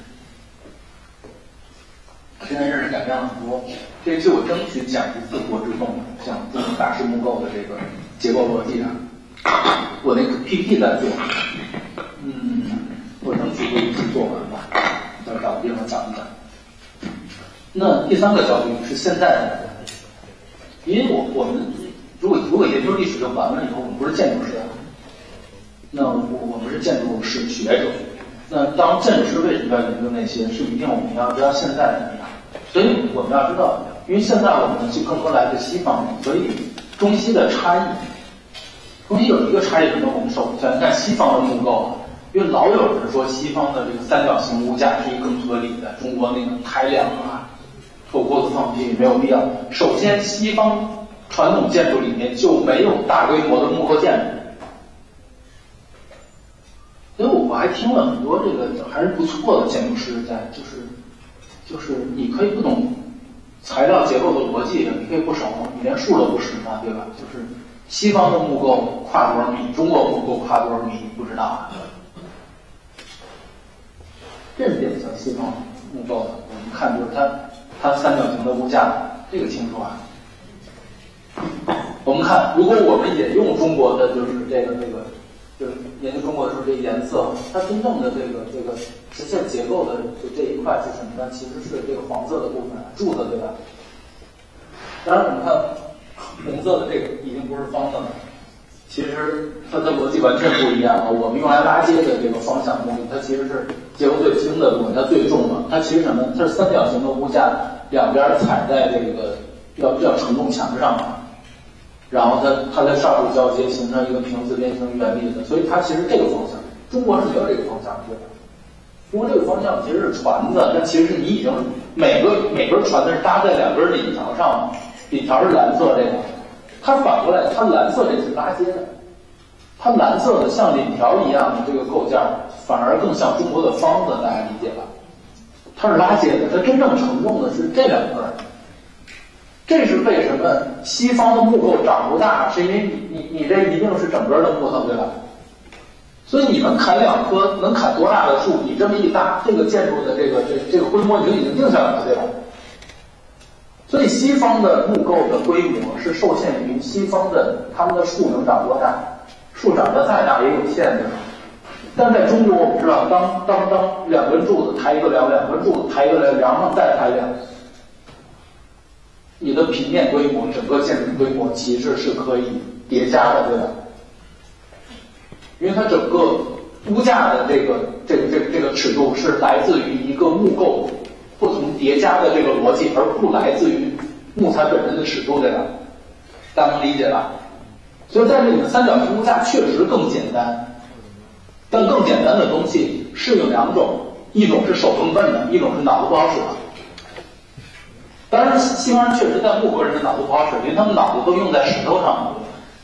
现在认识改变了很多。这期我争取讲一次国之动，讲这种大师木构的这个结构逻辑啊，我那个 P P T 在做。嗯，我争取这一期做完吧，再找个地方讲一讲。那第三个焦虑是现在的，因为我我们如果如果研究历史就完了以后，我们不是建筑师啊，那我我们是建筑史学者。那当建筑师为什么要研究那些？是一定我们要知道现在怎么样。所以我们要知道，因为现在我们就更多来自西方，所以中西的差异。中西有一个差异什么？我们首先看西方的木构。因为老有人说西方的这个三角形屋架是一个更合理的，中国那个抬梁啊、透锅子放屁没有必要。首先，西方传统建筑里面就没有大规模的木构建筑，所以我我还听了很多这个还是不错的建筑师在，就是就是你可以不懂材料结构的逻辑，你可以不熟，你连数都不识嘛，对吧？就是西方的木构跨多少米，中国木构跨多少米，不知道啊。这是典型西方木构的，我们看就是它它三角形的屋架，这个清楚啊。 我们看，如果我们也用中国的就是这个这个，就是研究中国的时候，这颜色，它真正的这个这个实现结构的就这一块是什么呢？其实是这个黄色的部分，柱子，对吧？当然，我们看红色的这个已经不是方的了，其实它的逻辑完全不一样啊。我们用来拉接的这个方向东西，它其实是结构最轻的部分，它最重的。它其实什么？它是三角形的物架，两边踩在这个要要承重墙上嘛。然后它它在上部交接，形成一个平四边形原理的，所以它其实这个方向，中国是没有这个方向的，对吧？中国这个方向其实是船子，但其实你已经每个每根船子是搭在两根檩条上，檩条是蓝色这个，它反过来，它蓝色这是拉接的，它蓝色的像檩条一样的这个构件，反而更像中国的方子，大家理解吧？它是拉接的，它真正承重的是这两根。这是为什么西方的木构长不大，是因为你你你这一定是整根的木头，对吧？所以你能砍两棵，能砍多大的树？你这么一搭，这个建筑的这个这这个规模你就已经定下来了，对吧？所以西方的木构的规模是受限于西方的他们的树能长多大，树长得再大也有限，对吧？但在中国，我们知道，当当当两根柱子抬一个梁，两根柱子抬一个梁，梁上再抬梁。你的平面规模，整个建筑规模其实是可以叠加的，对吧？因为它整个屋架的这个这个这个这个尺度是来自于一个木构不同叠加的这个逻辑，而不来自于木材本身的尺度，对吧？大家能理解吧？所以在这里面，三角形屋架确实更简单，但更简单的东西适用两种，一种是手更笨的，一种是脑子不好使的。当然，西方人确实在木构人的脑子不好使，因为他们脑子都用在石头上。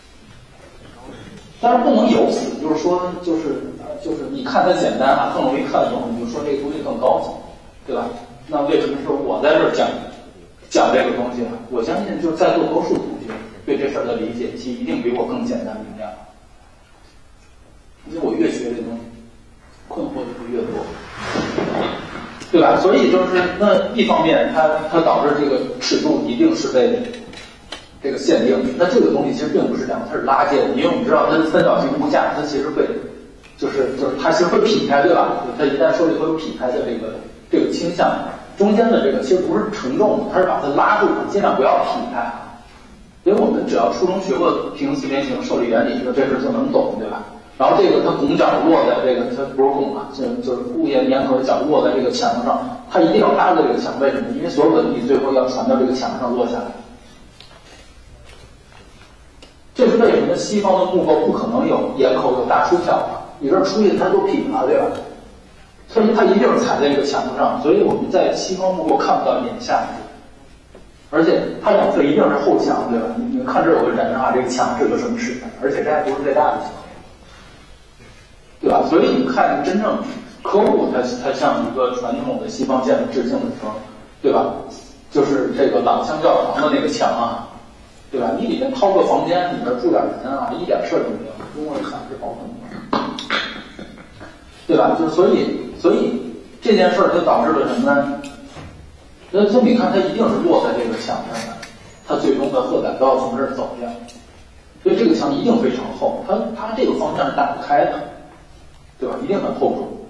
但是不能由此就是说，就是就是你看它简单啊，更容易看得懂，你就说这个东西更高级，对吧？那为什么说我在这儿讲讲这个东西呢？我相信就在座多数同学对这事儿的理解其一定比我更简单明亮，因为我越学这东西，困惑的就越多。对吧？所以就是那一方面它，它它导致这个尺度一定是被这个限定。那这个东西其实并不是这样，它是拉接的，因为我们知道它三角形屋架，它其实会就是就是它其实会劈开，对吧？它一旦受力会有劈开的这个这个倾向。中间的这个其实不是承重，它是把它拉住，尽量不要劈开啊。因为我们只要初中学过平行四边形受力原理，这事就能懂，对吧？然后这个它拱角落在这个，它不是拱啊，就就是屋檐粘合角落在这个墙上，它一定要搭在这个墙，为什么？因为所有的力最后要传到这个墙上落下来。这是为什么西方的木构不可能有檐口有大出挑啊？你这出去它都劈了，对吧？所以它一定是踩在这个墙上，所以我们在西方木构看不到檐下，而且它两侧一定是后墙，对吧？你你看这有个人啊，这个墙是个什么尺寸？而且这还不是最大的墙。对吧？所以你看，真正科普它它向一个传统的西方建筑致敬的时候，对吧？就是这个朗香教堂的那个墙啊，对吧？你里面掏个房间，里面住点人啊，一点事儿都没有。中国人看是好很多，对吧？就所以所以这件事儿就导致了什么呢？那所以你看，它一定是落在这个墙上的，它最终的荷载都要从这儿走掉，所以这个墙一定非常厚，它它这个方向是打不开的。对吧？一定很厚重。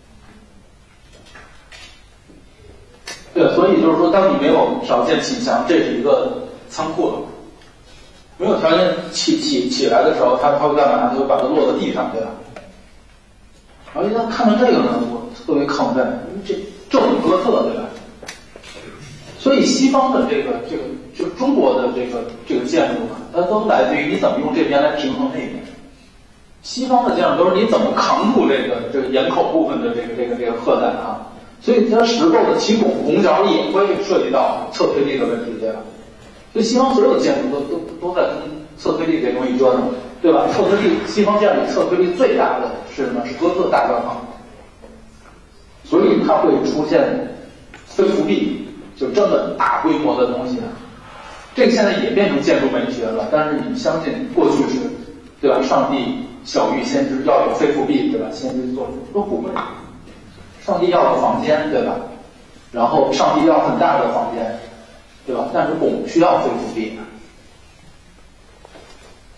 对，所以就是说，当你没有条件起墙，这是一个仓库了。没有条件起起起来的时候，他他会干嘛？他会把它落在地上，对吧？然后一旦看到这个呢，我特别亢奋，因为这这很哥特，对吧？所以西方的这个这个就中国的这个这个建筑啊，它都来自于你怎么用这边来平衡那边。西方的建筑都是你怎么扛住这个这个檐口部分的这个这个这个荷载啊，所以它石构的起拱拱角也会涉及到侧推力的问题，对吧？所以西方所有的建筑都都都在跟侧推力这东西折腾，对吧？侧推力，西方建筑侧推力最大的是什么？是哥特大教堂，所以它会出现飞浮壁，就这么大规模的东西啊。这个现在也变成建筑美学了，但是你相信过去是，对吧？上帝小玉先知要有飞浮壁，对吧？先知做都不会。上帝要有房间，对吧？然后上帝要很大的房间，对吧？但是拱需要飞浮壁，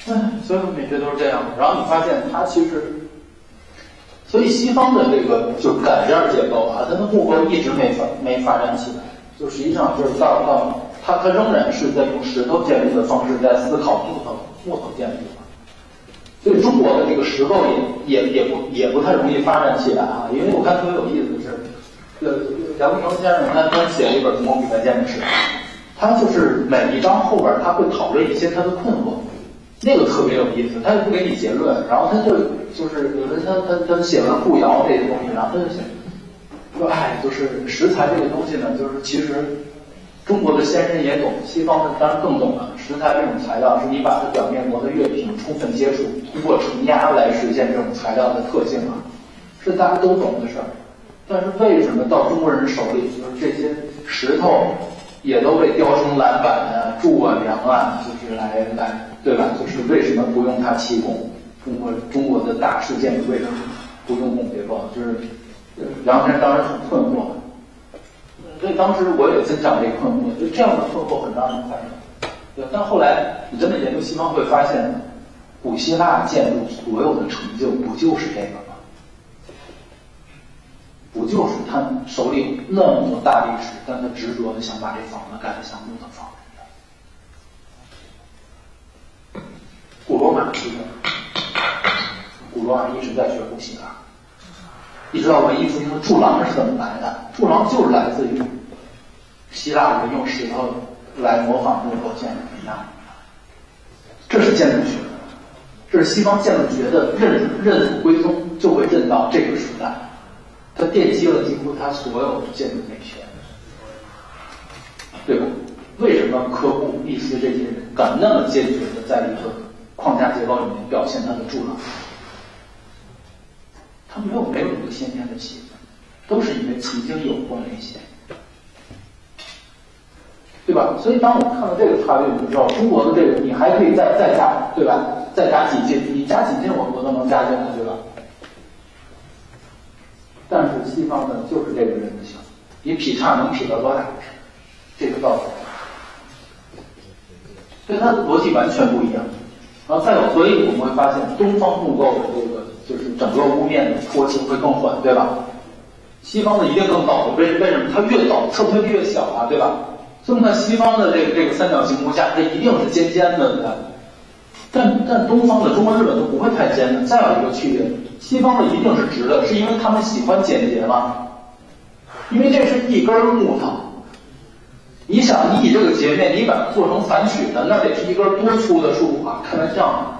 嗯，所有美学都是这样的。然后你发现它其实，所以西方的这个就杆件结构啊，它的木构一直没发没发展起来，就实际上就是到到它它仍然是在用石头建筑的方式在思考木头木头建筑。所以中国的这个石构也也也不也不太容易发展起来啊，因为我看特别有意思的是，呃，梁立成先生他他写了一本《中国古代建筑史》，他就是每一章后边他会讨论一些他的困惑，那个特别有意思，他也不给你结论，然后他就就是有的他他他写了步摇这些东西，然后他就写说，哎，就是石材这个东西呢，就是其实。中国的先人也懂，西方的当然更懂了。石材这种材料是你把它表面磨得越平，充分接触，通过承压来实现这种材料的特性啊，是大家都懂的事儿。但是为什么到中国人手里，就是这些石头也都被雕成栏板啊、柱啊、梁啊，就是来来，对吧？就是为什么不用它砌拱？中国中国的大式建筑为什么不用拱结构？就是梁先生当时很困惑。所以当时我也分享这个困惑，就这样的困惑很让人快乐。对，但后来你真的研究西方会发现，古希腊建筑所有的成就不就是这个吗？不就是他手里那么多大历史，但他执着的想把这房子盖得像木头房一样。古罗马是的，古罗马一直在学古希腊。一直到文艺复兴的柱廊是怎么来的？柱廊就是来自于希腊人用石头来模仿木头建筑一样。这是建筑学，这是西方建筑学的认认祖归宗，就会认到这个时代，它奠基了几乎它所有的建筑美学，对吧？为什么科布、密斯这些人敢那么坚决的在一个框架结构里面表现他的柱廊？他没有没有一个先天的习惯，都是因为曾经有过那些，对吧？所以当我看到这个差距的时候，中国的这个你还可以再再加，对吧？再加几进，你加几进我我都能加进来，对吧？但是西方的就是这个人不行，你劈叉能劈到多大？这个道理，所以它的逻辑完全不一样。然后再有，所以我们会发现东方木构的这个。就是整个屋面的坡形会更缓，对吧？西方的一定更陡，为为什么？它越陡，侧坡越小啊，对吧？所以你看西方的这个这个三角形屋架，它一定是尖尖的，对吧？但但东方的中国、日本都不会太尖的。再有一个区别，西方的一定是直的，是因为他们喜欢简洁吗？因为这是一根木头，你想你以这个截面，你把它做成反曲的，那得是一根多粗的树啊！开玩笑。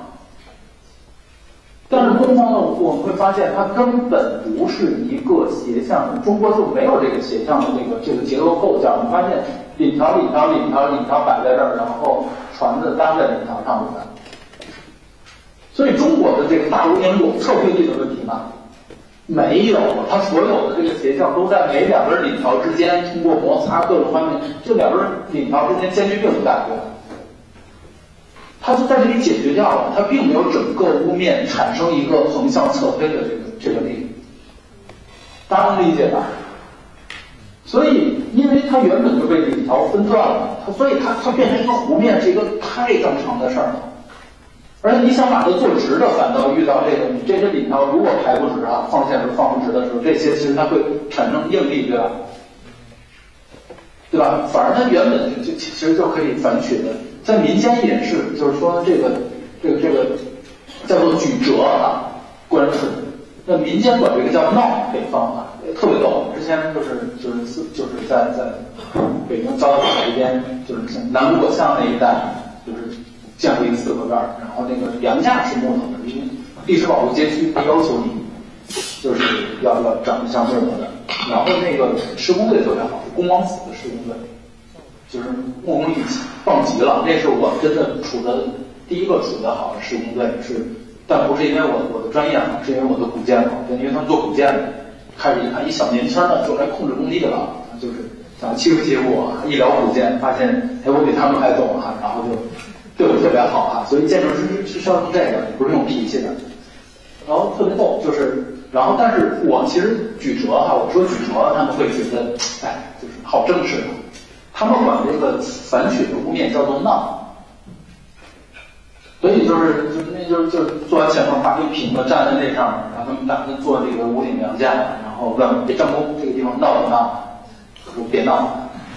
但是东方呢，我们会发现它根本不是一个斜向的，中国就没有这个斜向的这个这个结构构架。你发现领条、领条、领条、领条摆在这儿，然后船子搭在领条上面。所以中国的这个大屋顶有侧推力的问题吗？没有，它所有的这个斜向都在每两根领条之间通过摩擦各种方面，这两根领条之间间距并不大，对吧？它就在这里解决掉了，它并没有整个屋面产生一个横向侧推的这个这个力，大家能理解吧？所以，因为它原本就被领条分段了，它所以它它变成一个弧面是一个太正常的事儿了。而且你想把它做直的，反倒遇到这个，你这些领条如果排不直啊，放线时候放不直的时候，这些其实它会产生应力，对吧？对吧？反而它原本就其实就可以反曲的。在民间也是，就是说这个这个这个叫做举折啊，关顺。那民间管这个叫闹北方啊，特别逗。之前就是就是四就是在在北京交大这边，就是南锣鼓巷那一带，就是建过一个四合院，然后那个梁架是木头的，因为历史保护街区它要求你就是要要长得像木头的。然后那个施工队特别好，是恭王府的施工队。就是木工艺棒极了，那是我真的处的第一个处的好的施工队，是，但不是因为我我的专业好，是因为我的骨件好，因为他们做骨件的，开始一看一小年轻的就来控制工地了，就是想欺负欺负我，一聊骨件发现，哎，我比他们还懂啊，然后就对我特别好啊，所以建筑师是需要用这个，不是用脾气的，然后特别逗，就是，然后但是我其实举折哈，我说举折，他们会觉得，哎，就是好正式的。他们管这个反曲的屋面叫做闹， 所以就是就是那就是就是做完前锋把这个瓶子站在那上面，然后他们打算做这个屋顶梁架，然后问这张工这个地方闹不闹？我说别闹。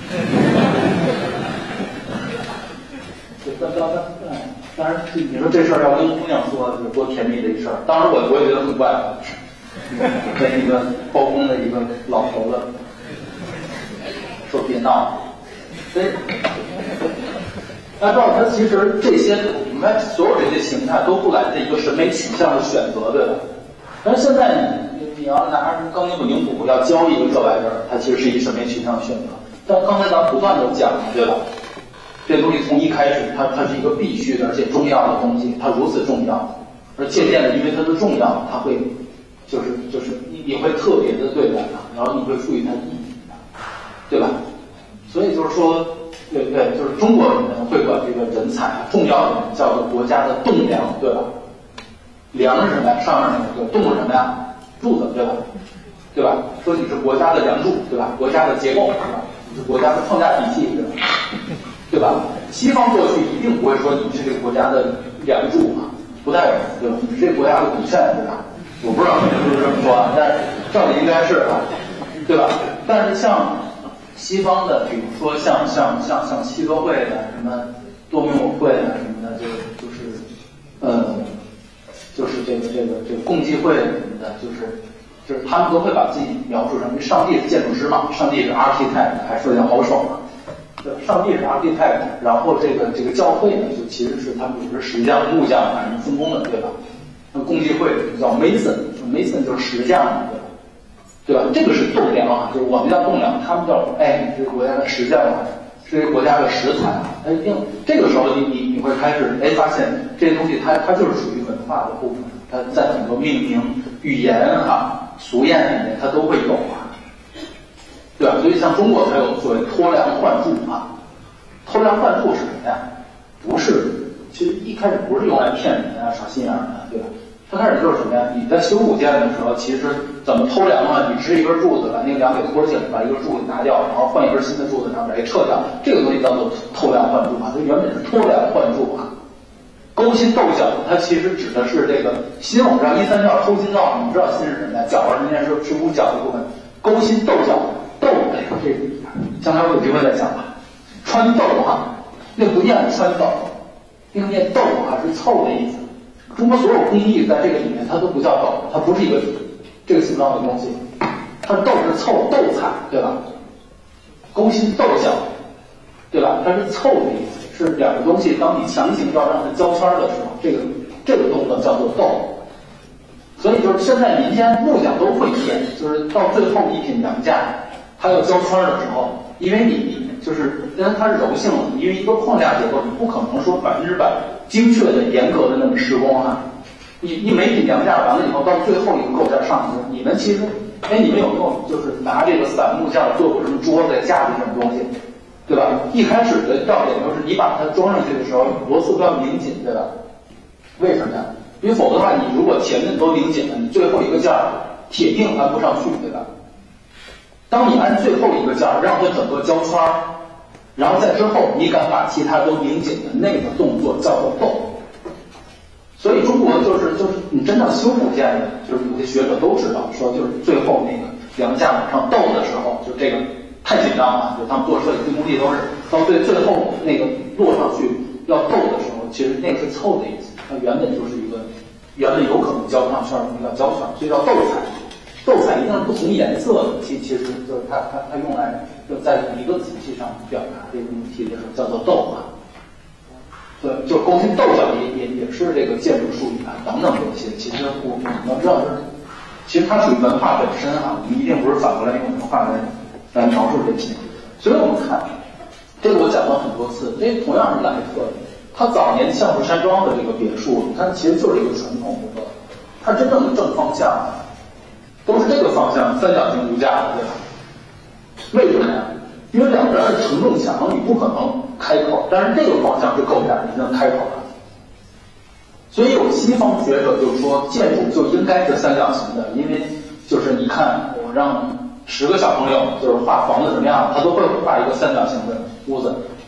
当当当当然，你说这事儿要跟姑娘说，是多甜蜜的一事儿。当然我我也觉得很怪的事，跟一个包工的一个老头子说别闹。所以，按照他其实这些我们所有这些形态都不来自一个审美取向的选择，对吧？但是现在你你要拿钢筋混凝土要教一个这玩意儿，它其实是一审美取向的选择。但刚才咱们不断的讲了，对吧？这东西从一开始，它它是一个必须的而且重要的东西，它如此重要，而渐渐的因为它的重要，它会就是就是你你会特别的对待它，然后你会赋予它意义，对吧？所以就是说，对对，就是中国人会管这个人才重要的人叫做国家的栋梁，对吧？梁是什么呀？上面那个栋是什么呀？柱子，对吧？对吧？说你是国家的梁柱，对吧？国家的结构，对吧？你是国家的框架体系，对吧？对吧？西方过去一定不会说你是这个国家的梁柱嘛，不带有，对吧？你是这个国家的骨干，对吧？我不知道你是不是这么说啊，但是照理应该是啊，对吧？但是像西方的，比如说像像像像七个会的什么多明我会的什么的，这个就是呃，就是这个这个这个共济会什么的，就是就是他们都会把自己描述成，因为上帝是建筑师嘛，上帝是 architect， 还说点好手嘛。上帝是 architect， 然后这个这个教会呢，就其实是他们就是石匠、木匠反正分工的，对吧？那共济会叫 mason，mason 就是石匠，对吧？对吧？这个是栋梁啊，就是我们叫栋梁，他们叫哎，这个国家的石匠啊，是这个国家的石材啊。哎，定这个时候你你你会开始哎发现这些东西它它就是属于文化的部分，它在很多命名、语言啊、俗谚里面它都会有啊。对吧？所以像中国才有所谓托梁换柱啊，托梁换柱是什么呀？不是，其实一开始不是用来骗人啊、耍心眼的，对吧？它开始就是什么呀？你在修古建的时候，其实怎么偷梁啊？你支一根柱子，把那个梁给托起来，把一根柱给拿掉，然后换一根新的柱子，然后把这撤掉，这个东西叫做偷梁换柱啊。它原本是托梁换柱啊。勾心斗角，它其实指的是这个心。我们知道一三教偷心造，你知道心是什么呀？角人家是是五角的部分，勾心斗角。斗，哎呀，这将来我有机会再讲吧。穿斗啊，那不念穿斗，那个念斗啊，是凑的意思。中国所有工艺在这个里面，它都不叫斗，它不是一个这个形状的东西。它斗是凑斗彩，对吧？勾心斗角，对吧？它是凑的意思，是两个东西，当你强行要让它交圈的时候，这个这个动作叫做斗。所以就是现在民间木匠都会填，就是到最后一品梁架。它要交圈的时候，因为你就是因为它是柔性的，因为一个框架结构，你不可能说百分之百精确的、严格的那么施工啊。你你每品梁架完了以后，到最后一个构架上去，你们其实，哎，你们有没有就是拿这个散木架做过什么桌子、架子这种东西，对吧？一开始的要点就是你把它装上去的时候，螺丝不要拧紧，对吧？为什么呀？因为否则的话，你如果前面都拧紧了，你最后一个架铁定安不上去，对吧？当你按最后一个架让它整个交圈，然后在之后你敢把其他都拧紧的那个动作叫做斗。所以中国就是就是你真正修古建的，就是有些学者都知道，说就是最后那个梁架往上斗的时候，就这个太紧张了，就他们做设计进工地都是到最最后那个落上去要斗的时候，其实那个是凑的意思，它原本就是一个原本有可能交不上圈，叫交圈，所以叫斗彩。斗彩一定是不同颜色的，其其实就是它它它用来就在一个体系上表达这个问题的时候叫做斗啊。对，就勾心斗角也也也是这个建筑术语啊等等这些，其实我们能知道就是，其实它属于文化本身啊，我们一定不是反过来用文化来来描述这些。所以我们看这个我讲了很多次，这同样是莱特，他早年橡树山庄的这个别墅，它其实就是一个传统风格，它真正的正方向啊。都是这个方向，三角形骨架的，对吧？为什么呀？因为两边是承重墙，你不可能开口，但是这个方向是构架，你能开口的。所以有西方学者就说，建筑就应该是三角形的，因为就是你看，我让十个小朋友就是画房子怎么样，他都会画一个三角形的屋子，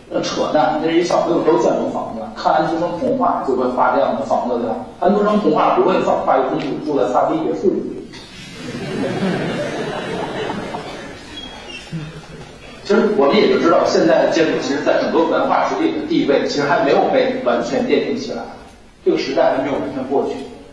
那扯淡，这是一小朋友都见过房子，看安徒生童话就会画这样的房子，对吧？安徒生童话不会画画一公主住在萨菲别墅里。其实我们也就知道，现在建筑其实在整个文化史里的地位，其实还没有被完全奠定起来，这个时代还没有完全过去。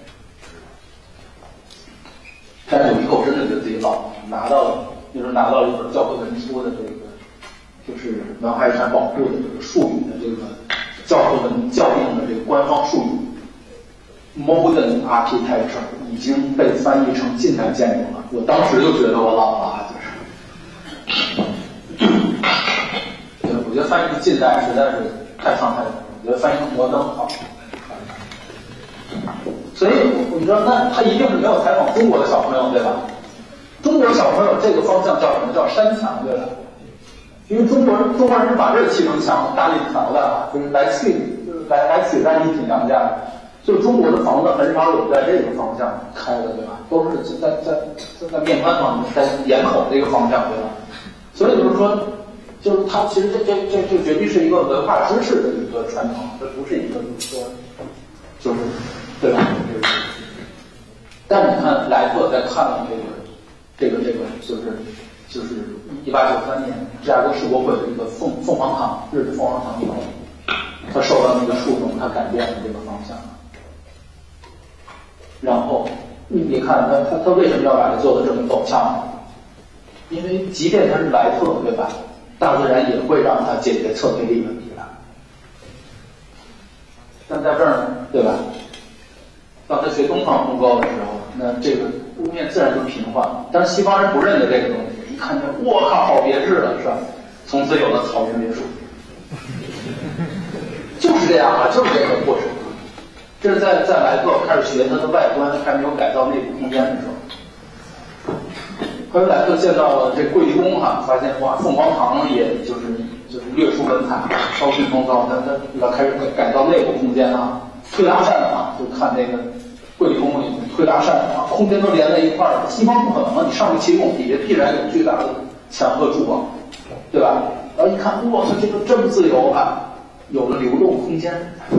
但是有一口真的觉得自己老，拿到了，就是拿到了一本教科文书的这个，就是文化遗产保护的这个术语的这个教科文教定的这个官方术语 ，Modern Architecture 已经被翻译成近代建筑了。我当时就觉得我老了，就是。对，我觉得翻译成近代实在是太伤害人了。我觉得翻译成摩登好。所以你知道，那他一定是没有采访中国的小朋友，对吧？中国小朋友这个方向叫什么？叫山墙，对吧？因为中国人中国人是把这个砌成墙搭了一条的，就是来取就是来来取代你挺娘家的。就中国的房子很少有在这个方向开的，对吧？都是在在在在面宽方面，在沿口这个方向，对吧？所以就是说，就是它其实这这这这绝对是一个文化知识的一个传承，这不是一个就是说，就是对吧？但你看莱特在看了这个这个这个就是就是一八九三年芝加哥世博会的一个凤凤凰堂日凤凰堂以后，他受到那个触动，他改变了这个方向。然后你你看他他他为什么要把它做的这么陡峭？因为即便他是莱特，对吧？大自然也会让他解决侧推力问题的。但在这儿呢，对吧？当他学东方木构的时候，那这个屋面自然就平缓了。但是西方人不认得这个东西，一看见我靠，好别致了，是吧？从此有了草原别墅。就是这样啊，就是这个过程。这是在在莱特开始学它的外观，还没有改造内部空间的时候。后来莱特见到了这贵宫哈、啊，发现哇，凤凰堂也就是就是略出文采，超群风骚，他他要开始改造内部空间啊，推拉扇啊，就看那个贵宫里面推拉扇啊，空间都连在一块儿，西方不可能，你上个七拱底下必然有巨大的墙和柱网，对吧？然后一看，哇，它这个这么自由啊，有了流动空间。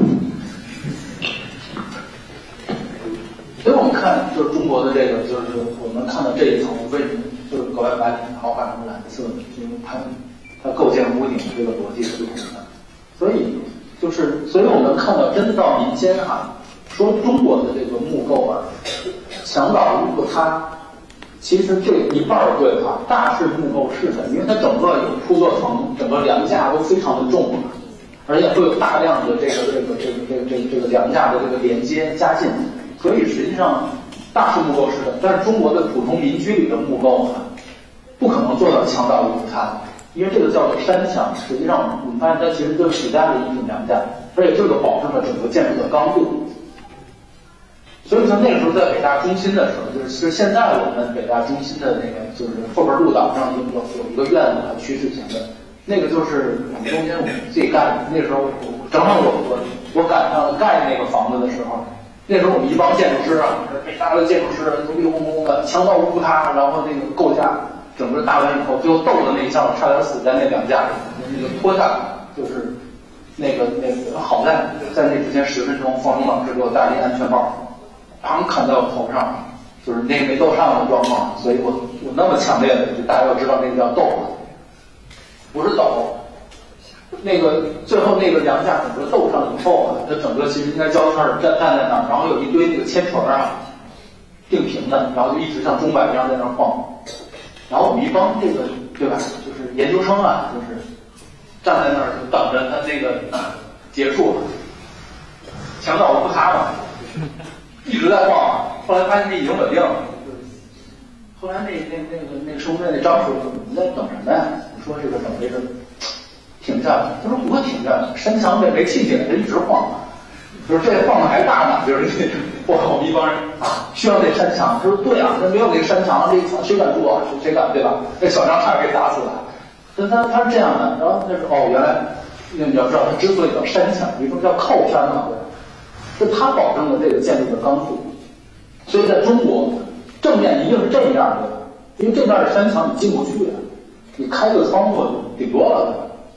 所以我们看，就是中国的这个，就是我们看到这一层为什么就是格外白里豪华成蓝色的，因为它它构建屋顶的这个逻辑是不同的。所以就是，所以我们看到真的到民间哈、啊，说中国的这个木构啊，墙倒屋不塌，其实这一半儿对哈，大是木构是的，因为它整个有铺座层，整个梁架都非常的重，而且会有大量的这个这个这个这个这个这个梁架的这个连接加进。所以实际上，大是木构是的，但是中国的普通民居里的木构呢，不可能做到墙倒屋不塌，因为这个叫做山墙。实际上，我们发现它其实就是取代了一种梁架，而且这个保证了整个建筑的刚度。所以说那个时候在北大中心的时候，就是是现在我们北大中心的那个就是后边路岛上有有有一个院子和趋势型的，那个就是我们中间我们自己盖的。那时候正好我我我赶上盖那个房子的时候。那时候我们一帮建筑师啊，北大的建筑师都绿烘烘的，墙倒屋不塌，然后那个构架整个搭完以后，最后斗的那一下，我差点死在那梁架里，那个坡下就是那个那个好在在那之前十分钟，方中老师给我戴了一安全帽，砰砍在我头上，就是那个没斗上的状况，所以我我那么强烈的，就大家要知道那个叫斗，不是抖。那个最后那个梁架整个斗上以后啊，它整个其实应该交叉站站在那儿，然后有一堆那个铅锤啊定平的，然后就一直像钟摆一样在那儿晃。然后我们一帮这个对吧，就是研究生啊，就是站在那儿就等着他那个、啊、结束，墙倒不塌嘛，一直在晃啊。后来发现这已经稳定了，后来那那那个那个生物队那张师傅，你在等什么呀？你说这个等这个。停下来，他说不会停下来，山墙被没气起来，它一直晃，就是这晃的还大呢，就是这，哇，我们一帮人啊需要那山墙，他说对啊，那没有那个山墙，这谁敢住啊？谁敢对吧？那小张差点给打死了，但他他是这样的，然后他说哦，原来那你要知道，它之所以叫山墙，为什么叫靠山嘛？对，是它保证了这个建筑的刚度，所以在中国正面一定是这样的，因为这边的山墙你进不去的，你开个窗户顶多了。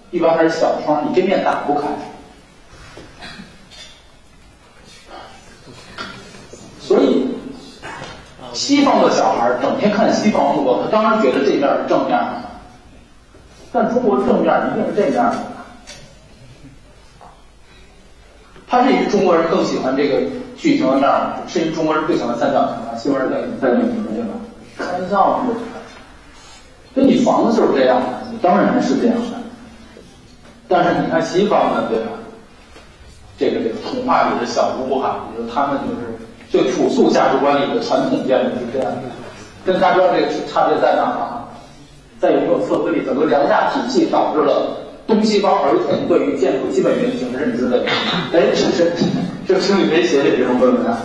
一般还是小窗，你这面打不开。所以，西方的小孩整天看西方书，他当然觉得这面是正面的，但中国正面一定是这面的。他是因为中国人更喜欢这个矩形的面，是因为中国人不喜欢三角形啊，西方人在在那里对吧？开玩笑嘛，所以你房子就是这样的，你当然是这样的。但是你看西方的，对吧？这个这个童话里的小屋哈，比如他们就是最朴素价值观里的传统建筑是这样的，跟大家知道这个差别在哪儿啊？在有没有测绘力，整个量价体系导致了东西方儿童对于建筑基本原型的认知的，哎，这这这英语没写写这种论文啊，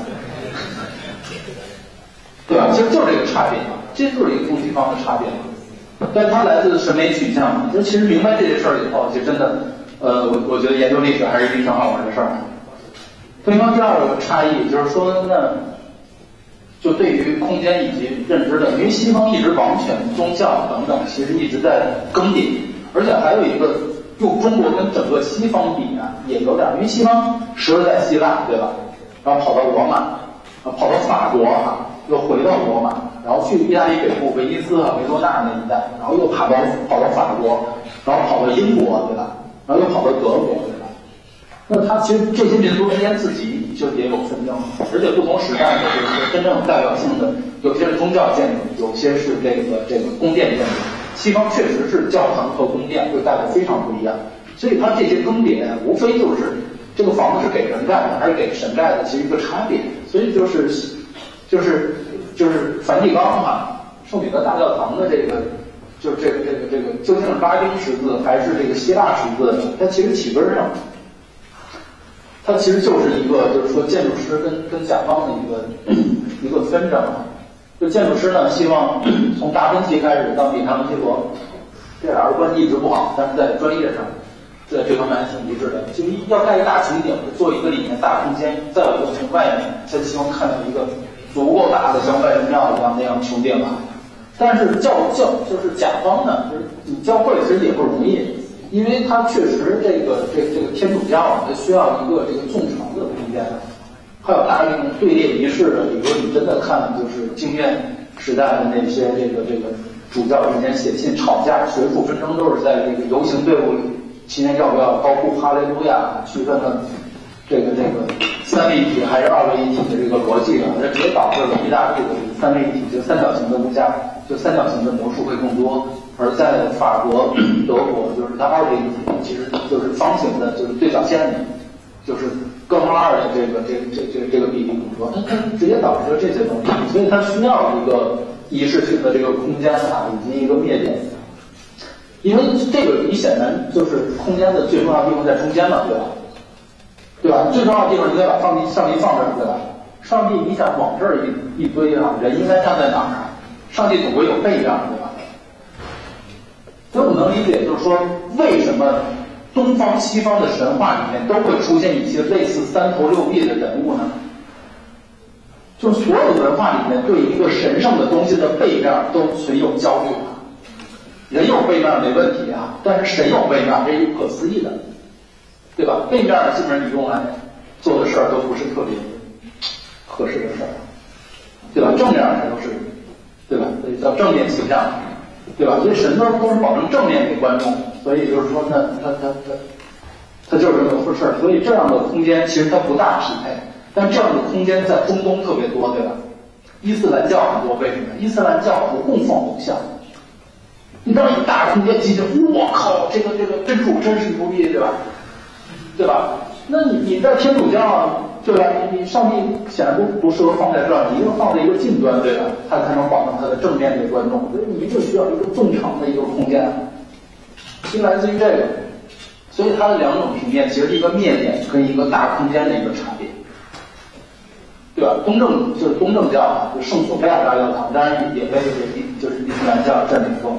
对吧？其实就是这个差别嘛，这就是一个东西方的差别嘛。但它来自审美取向嘛。就其实明白这些事儿以后，就真的，呃，我我觉得研究历史还是一个挺好玩的事儿。东西方第二个差异就是说，那就对于空间以及认知的，因为西方一直王权、宗教等等，其实一直在更迭，而且还有一个。用中国跟整个西方比啊，也有点，因为西方实施在希腊，对吧？然后跑到罗马，啊，跑到法国啊，又回到罗马，然后去意大利北部威尼斯啊、维多纳那一带，然后又跑到跑到法国，然后跑到英国，对吧？然后又跑到德国，对吧？那他其实这些民族之间自己就也有纷争，而且不同时代的这些真正有代表性的，有些是宗教建筑，有些是这个这个宫殿建筑。西方确实是教堂和宫殿会盖得非常不一样，所以它这些更迭无非就是这个房子是给人盖的还是给神盖的，其实一个差别。所以就是就是就是梵蒂冈啊，圣彼得大教堂的这个就是这个这个这个究竟是拉丁十字还是这个希腊十字，它其实起根上，它其实就是一个就是说建筑师跟跟甲方的一个一个纷争。就建筑师呢，希望从达芬奇开始到米开朗基罗，这俩人关系一直不好，但是在专业上，在这方面还挺一致的。就是要盖一个大穹顶，做一个里面大空间，再有一个从外面，他希望看到一个足够大的像万人庙一样那样穹顶啊。但是教教就是甲方呢，就是你教会其实也不容易，因为他确实这个这个、这个天主教啊，它需要一个这个纵长的空间。还有大量队列仪式的，比如你真的看就是经验时代的那些这个这个主教之间写信吵架、学术纷争，都是在这个游行队伍里期间要不要高呼哈利路亚，区分了这个这个三位一体还是二位一体的这个逻辑啊，这直接导致了意大利的三位一体就三角形的物价，就三角形的魔术会更多，而在法国、德国就是它二位一体其实就是方形的，就是对角线的，就是各方二的这个这个这这这个比例更多，它它直接导致了这些东西，所以它需要一个仪式性的这个空间啊，以及一个灭点。因为这个你显然就是空间的最重要的地方在中间嘛，对吧？对吧？最重要的地方应该把上帝上帝放这儿，对吧？上帝你想往这儿一一堆啊，人应该站在哪儿啊？上帝总归有背面，对吧？所以我们能理解，就是说为什么东方西方的神话里面都会出现一些类似三头六臂的人物呢？就是所有的文化里面对一个神圣的东西的背面都存有焦虑啊。人有背面没问题啊，但是神有背面，这是不可思议的，对吧？背面基本上你用来做的事儿都不是特别合适的事儿，对吧？正面才都是，对吧？所以叫正面形象，对吧？所以神都都是保证正面给观众，所以就是说，那他他他他就是这么回事儿。所以这样的空间其实它不大匹配，但这样的空间在中东特别多，对吧？伊斯兰教很多，为什么？伊斯兰教不供奉偶像。你当一大空间进去，我靠，这个这个真主真是牛逼，对吧？对吧？那你你在天主教，对吧？你你上帝显然不不适合放在这儿，你一定放在一个近端，对吧？它才能保证它的正面给观众。所以你一定需要一个纵长的一个空间，就来自于这个。所以它的两种平面其实是一个灭点跟一个大空间的一个差别，对吧？东正就是东正教啊，就圣索菲亚大教堂，当然也被就是伊斯兰教占领过。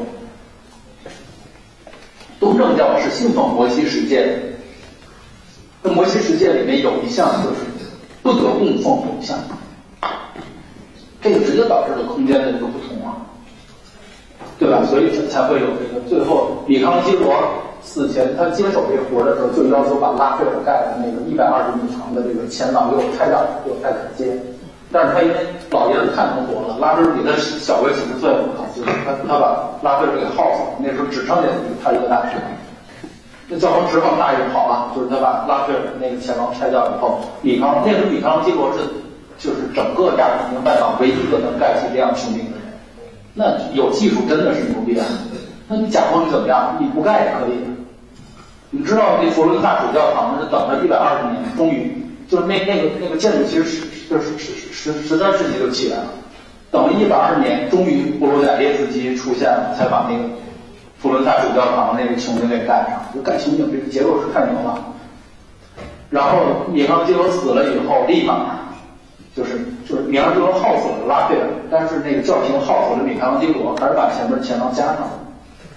东正教是信奉摩西十诫的，那摩西十诫里面有一项就是不得供奉偶像，这个直接导致了空间的这个不同啊，对吧？所以才会有这个最后米开朗基罗死前他接手这个活的时候，就要求把拉斐尔盖的那个一百二十米长的这个前廊给我拆掉，给我盖肯街。但是他因为老爷子太能活了，拉斐尔比他小个几十岁，我靠，就是他他把拉斐尔给耗死了。那时候只剩下他一个大师，那教皇只好大意跑了，就是他把拉斐尔那个前廊拆掉以后，米开那时候米开朗基罗是就是整个大提琴外廊唯一一个能盖起这样穹顶的人。那有技术真的是牛逼啊！那你假装你怎么样？你不盖也可以。你知道这佛罗伦萨主教堂是等了一百二十年，终于就是那那个那个建筑其实是就是十十十三世纪就起来了，等了一百二十年，终于波罗乃列斯基出现了，才把那个佛罗伦萨主教堂那个穹顶给盖上。就盖穹顶这个结构是太牛了。然后米开朗基罗死了以后，立马就是就是米开朗基罗耗死了拉斐尔，但是那个教廷耗死了米开朗基罗，还是把前面前廊加上了。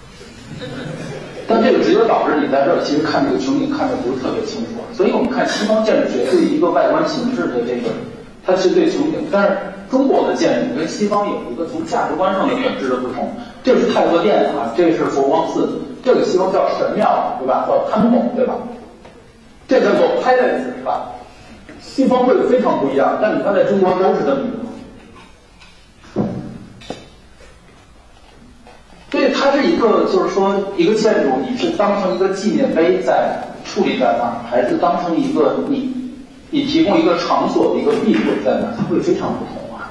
但这个直接导致你在这儿其实看这个穹顶看着不是特别清楚，所以我们看西方建筑学对一个外观形式的这个，它是对穹顶，但是中国的建筑跟西方有一个从价值观上的本质的不同。这个是太和殿啊，这是佛光寺，这个西方叫神庙，对吧？叫temple，对吧？这叫做 palace， 是吧？西方会非常不一样，但你看在中国都是这么一个。所以它是一个，就是说一个建筑，你是当成一个纪念碑在矗立在那儿，还是当成一个你你提供一个场所的一个避讳在那儿，它会非常不同啊。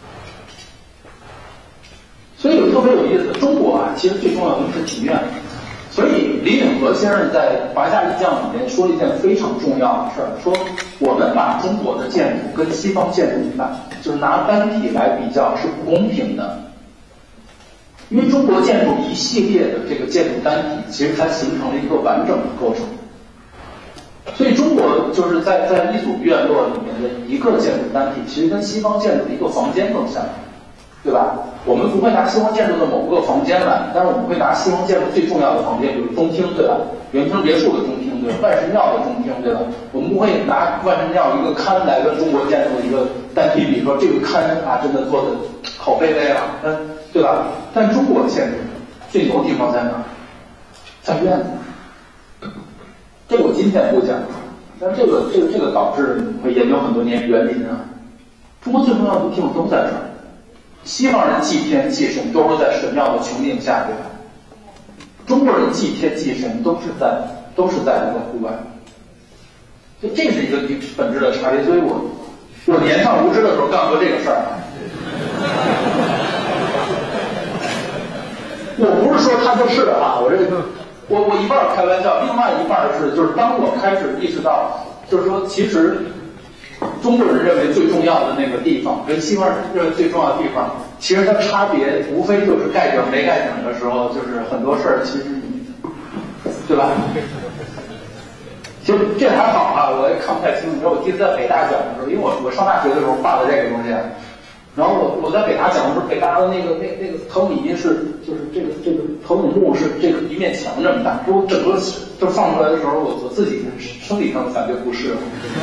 所以有特别有意思，中国啊，其实最重要的是庭院。所以李秉和先生在《华夏一将》里面说了一件非常重要的事儿，说我们把中国的建筑跟西方建筑一般，就是拿单体来比较是不公平的。因为中国建筑一系列的这个建筑单体，其实才形成了一个完整的构成。所以中国就是在在一组院落里面的一个建筑单体，其实跟西方建筑的一个房间更像，对吧？我们不会拿西方建筑的某个房间来，但是我们会拿西方建筑最重要的房间，比如中厅，对吧？圆厅别墅的中厅，对吧？万神庙的中厅，对吧？我们不会拿万神庙一个龛来跟中国建筑的一个单体比，说这个龛啊真的做的好卑微啊，嗯，对吧？但中国建筑最牛的地方在哪儿？在院子。这个我今天不讲，但这个这个这个导致你会研究很多年园林啊。中国最重要的地方都在这儿。西方人祭天祭神都是在神庙的穹顶下，对吧？中国人祭天祭神都是在都是在这个户外。就这是一个本质的差别。所以我我年少无知的时候干过这个事儿。我不是说他不是啊，我这个我我一半开玩笑，另外一半是就是当我开始意识到，就是说其实中国人认为最重要的那个地方跟西方人认为最重要的地方，其实它差别无非就是盖顶没盖顶的时候，就是很多事儿其实对吧？其实这还好啊，我也看不太清楚。你知道我第一次在北大讲的时候，因为我我上大学的时候画的这个东西。然后我我在北大讲的时候，北大的那个那那个投影仪是就是这个这个投影幕是这个一面墙这么大，给我整个就放出来的时候，我我自己生理上感觉不适。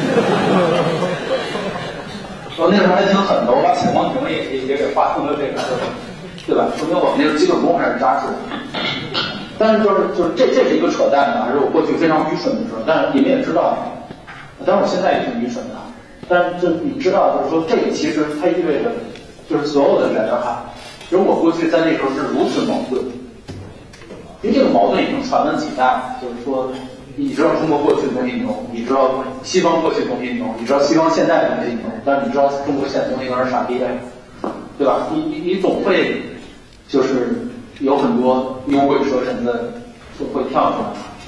我那时候还挺狠的，我把潜光屏也也也给画成了这个，对吧？说明我们那个基本功还是扎实的。但是就是就是这这是一个扯淡的，还是我过去非常愚蠢的时候。但是你们也知道，但是我现在也挺愚蠢的。但是这你知道，就是说这个其实它意味着，就是所有的人哈，其实我过去在那时候是如此矛盾，因为这个矛盾已经传了几代，就是说，你知道中国过去的东西牛，你知道西方过去的东西牛，你知道西方现在的东西牛，但是你知道中国现在的东西有点傻逼的，对吧？你你你总会就是有很多牛鬼蛇神的就会跳出来，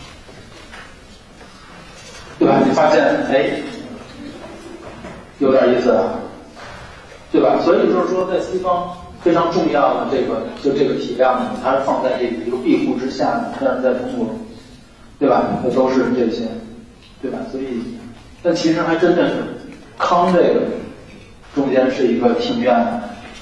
对吧？你发现哎。有点意思啊，对吧？所以就是说，在西方非常重要的这个就这个体量呢，它是放在这个一个庇护之下的，但是在中国，对吧？它都是这些，对吧？所以，但其实还真的是康这个中间是一个庭院，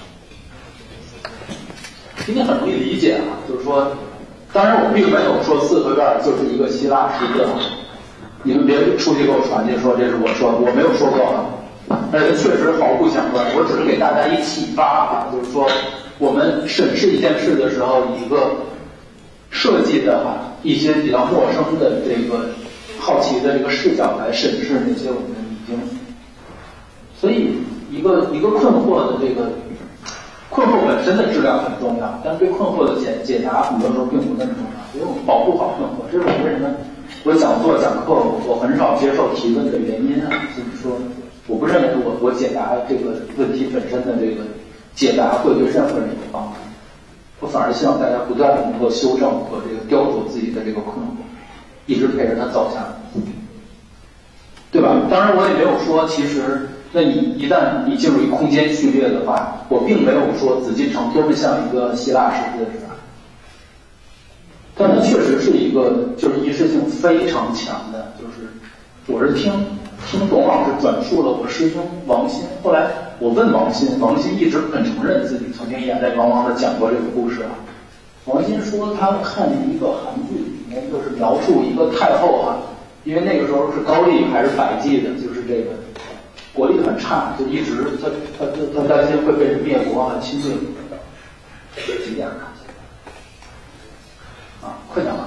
今天很容易理解啊，就是说，当然我并没有说四合院就是一个希腊世界，你们别出去给我传去说这是我说的，我没有说过啊。而且确实毫不相关，我只是给大家一启发啊，就是说我们审视一件事的时候，以一个设计的哈一些比较陌生的这个好奇的这个视角来审视那些我们已经，所以一个一个困惑的这个困惑本身的质量很重要，但对困惑的解解答很多时候并不那么重要，所以我们保护好困惑，这是我为什么我讲座讲课我很少接受提问的原因啊，就是说我不认为我我解答这个问题本身的这个解答会对任何人有帮助，我反而希望大家不断能够修正和这个雕琢自己的这个困惑，一直陪着他走下来，对吧？当然我也没有说，其实那你一旦你进入一空间序列的话，我并没有说紫禁城多么像一个希腊世界，是吧？但它确实是一个就是仪式性非常强的，就是我是听听董老师转述了我师兄王鑫，后来我问王鑫，王鑫一直不肯承认自己曾经眼泪汪汪的讲过这个故事啊。王鑫说他看一个韩剧里面就是描述一个太后啊，因为那个时候是高丽还是百济的，就是这个国力很差，就一直他他他担心会被人灭国啊侵略。几点了？啊，快讲完。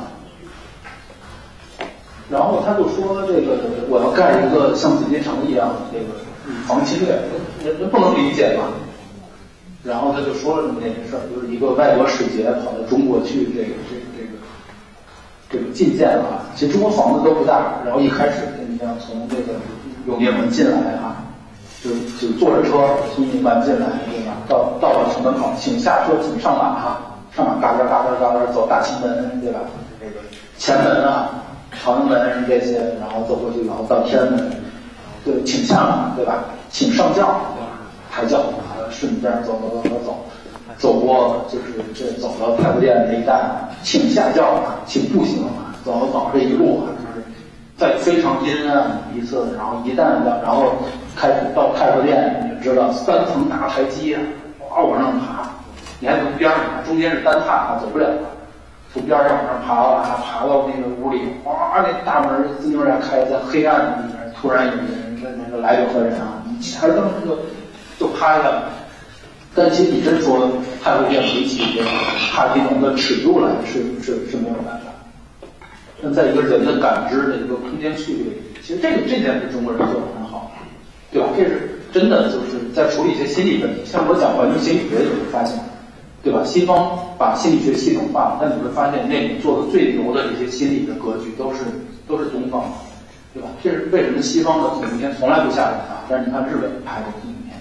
然后他就说这个我要盖一个像紫禁城一样的这个防侵略，人人不能理解嘛。然后他就说了这么那件事儿，就是一个外国使节跑到中国去这个这个这个这个觐见啊，其实中国房子都不大，然后一开始你像从这个永定门进来啊，就就坐着车从永定门进来，对吧？到到了城门口，请下车，请上马哈，上马嘎嘎嘎嘎嘎嘎走大清门，对吧？这个前门啊。朝阳门这些，然后走过去，然后到天安门，对，请下马，对吧？请上轿，对吧？抬轿，顺着这样走走走走走，走过就是这走到太和殿那一带，请下轿，请步行，走走这一路啊，就是在非常阴暗一次，然后一旦的，然后开始到太和殿，你知道三层大台阶，哇往上爬，你还从边上爬，中间是单踏啊，走不了。从边上往上爬了，爬到那个屋里，哇，那大门自动然开，在黑暗里面，突然有人那那个来者何人啊？你抬灯就就趴下了。但其实你真说太和殿比起这个帕提农的尺度来，是是是没有办法。那在一个人的感知的一个空间序列里，其实这个这点是中国人做的很好，对吧？这是真的，就是在处理一些心理问题。像我讲环境心理学，你会发现。对吧？西方把心理学系统化，但你会发现那种做的最牛的这些心理的格局都是都是东方，对吧？这是为什么西方的恐怖片从来不吓人啊？但是你看日本拍的恐怖片，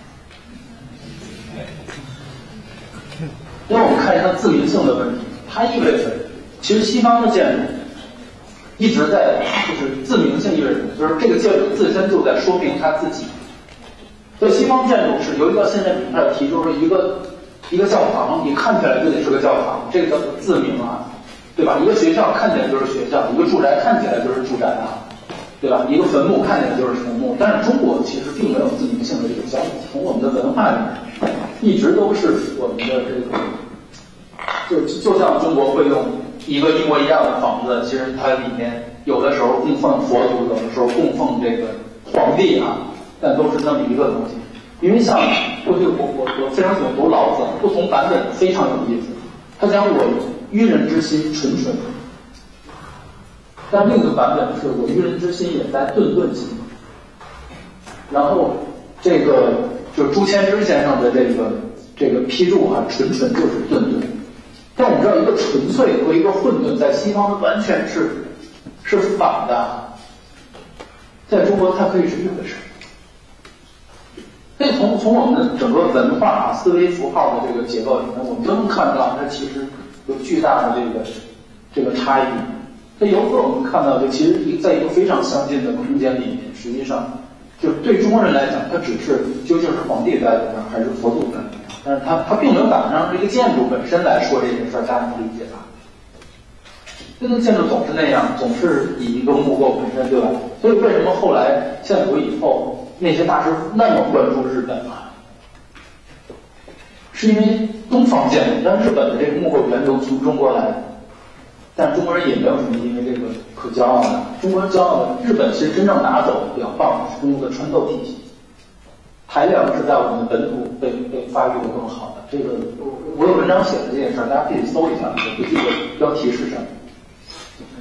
因为我们看一下自明性的问题，它意味着其实西方的建筑一直在就是自明性意味着就是这个建筑自身就在说明它自己。所以西方建筑是由于到现在你开始提出了一个。一个教堂，你看起来就得是个教堂，这个叫做自明啊，对吧？一个学校看起来就是学校，一个住宅看起来就是住宅啊，对吧？一个坟墓看起来就是坟墓。但是中国其实并没有自明性的这个教育，从我们的文化里面，一直都是我们的这个，就就像中国会用一个一模一样的房子，其实它里面有的时候供奉佛祖，有的时候供奉这个皇帝啊，但都是那么一个东西。因为像过去我我我非常喜欢读老子，不同版本非常有意思。他讲我愚人之心纯纯，但另一个版本是我愚人之心也在顿顿心。然后这个就是朱谦之先生的这个这个批注啊，纯纯就是顿顿。但我们知道一个纯粹和一个混沌在西方完全是是反的，在中国它可以是一回事。所以从从我们的整个文化啊、思维符号的这个结构里面，我们都能看到它其实有巨大的这个这个差异。所以由此我们看到，就其实在一个非常相近的空间里面，实际上就是对中国人来讲，它只是究竟是皇帝在里面还是佛祖在里面，但是它它并没有赶上这个建筑本身来说这件事儿，大家能理解吧？这个建筑总是那样，总是以一个木构本身，对吧？所以为什么后来建国以后？那些大师那么关注日本啊，是因为东方建筑，但日本的这个木构源流从中国来，但中国人也没有什么因为这个可骄傲的。中国人骄傲的，日本其实真正拿走比较棒的是中国的穿透体系，排量是在我们本土被被发育的更好的。这个我有文章写的这件事儿，大家可以搜一下，我不记得标题是什么。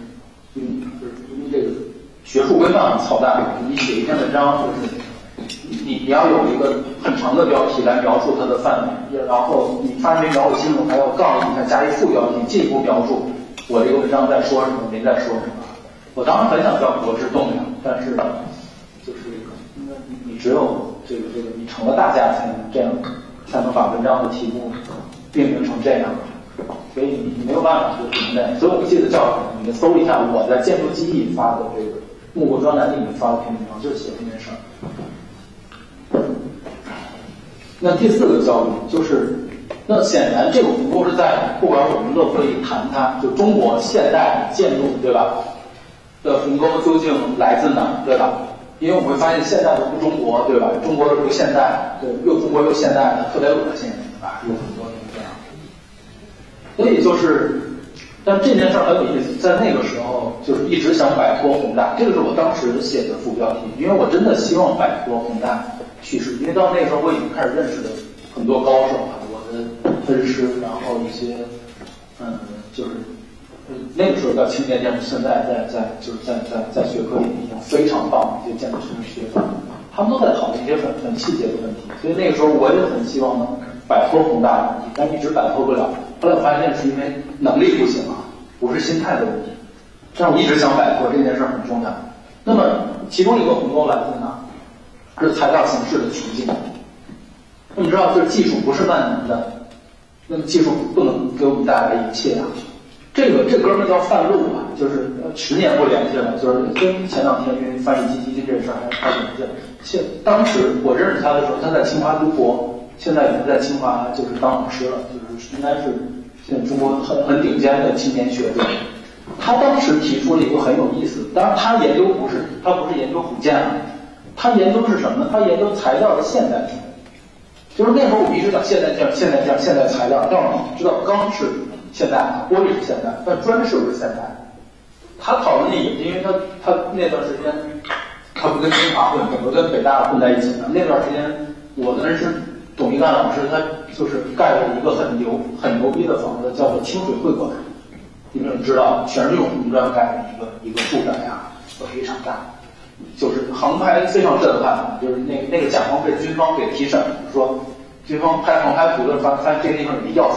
学术规范很操蛋，你写一篇文章就是你你要有一个很长的标题来描述它的范围，然后你发现描述清楚还要杠一下加一副标题，进一步描述我这个文章在说什么，您在说什么。我当时很想叫国之栋梁，但是就是你你只有这个这个你成了大家才能这样，才能把文章的题目命名成这样。所以你你没有办法就只能这样。所以我记得叫你们搜一下我在建筑记忆发的这个木构专栏里面发的篇文章，就是写这件事儿。那第四个焦虑就是，那显然这个鸿沟是在不管我们乐不乐意谈它，就中国现代建筑对吧的鸿沟究竟来自哪，对吧？因为我们会发现现代的不中国，对吧？中国的不现代，对，又中国又现代的特别恶心，对吧？有很多这样。所以就是，但这件事很有意思，在那个时候就是一直想摆脱宏大，这个是我当时写的副标题，因为我真的希望摆脱宏大叙事，因为到那个时候我已经开始认识了很多高手啊，我的分师，然后一些嗯，就是那个时候叫青年建筑，现在在在就是在在在学科里已经非常棒的一些建筑师的学者，他们都在讨论一些很很细节的问题，所以那个时候我也很希望能摆脱宏大的问题，但一直摆脱不了。后来我发现是因为能力不行啊，不是心态的问题。但是我一直想摆脱这件事很重要。那么其中一个鸿沟来自哪？是材料形式的情境。那么知道，就是技术不是万能的，那么技术不能给我们带来一切啊。这个这哥们叫范路啊，就是十年不联系了，就是跟前两天因为翻译基金这事儿还还联系了。现当时我认识他的时候，他在清华读博，现在已经在清华就是当老师了，就是应该是现在中国很很顶尖的青年学者。他当时提出了一个很有意思，当然他研究不是他不是研究福建啊，他研究是什么呢？他研究材料的现代性。就是那时候我们一直讲现代建、现代建、现代材料，但我们知道钢是现代，玻璃是现代，但砖是不是现代？他讨论也因为他他那段时间他不跟清华混，我跟北大混在一起的。那段时间我的人是董一干老师，他就是盖了一个很牛很牛逼的房子，叫做清水会馆。你们知道，全是用红砖盖的一个一个住宅呀，非常大。就是航拍非常震撼，就是那那个甲方被军方给提审，说军方拍航拍图的发发现这个地方有一要塞，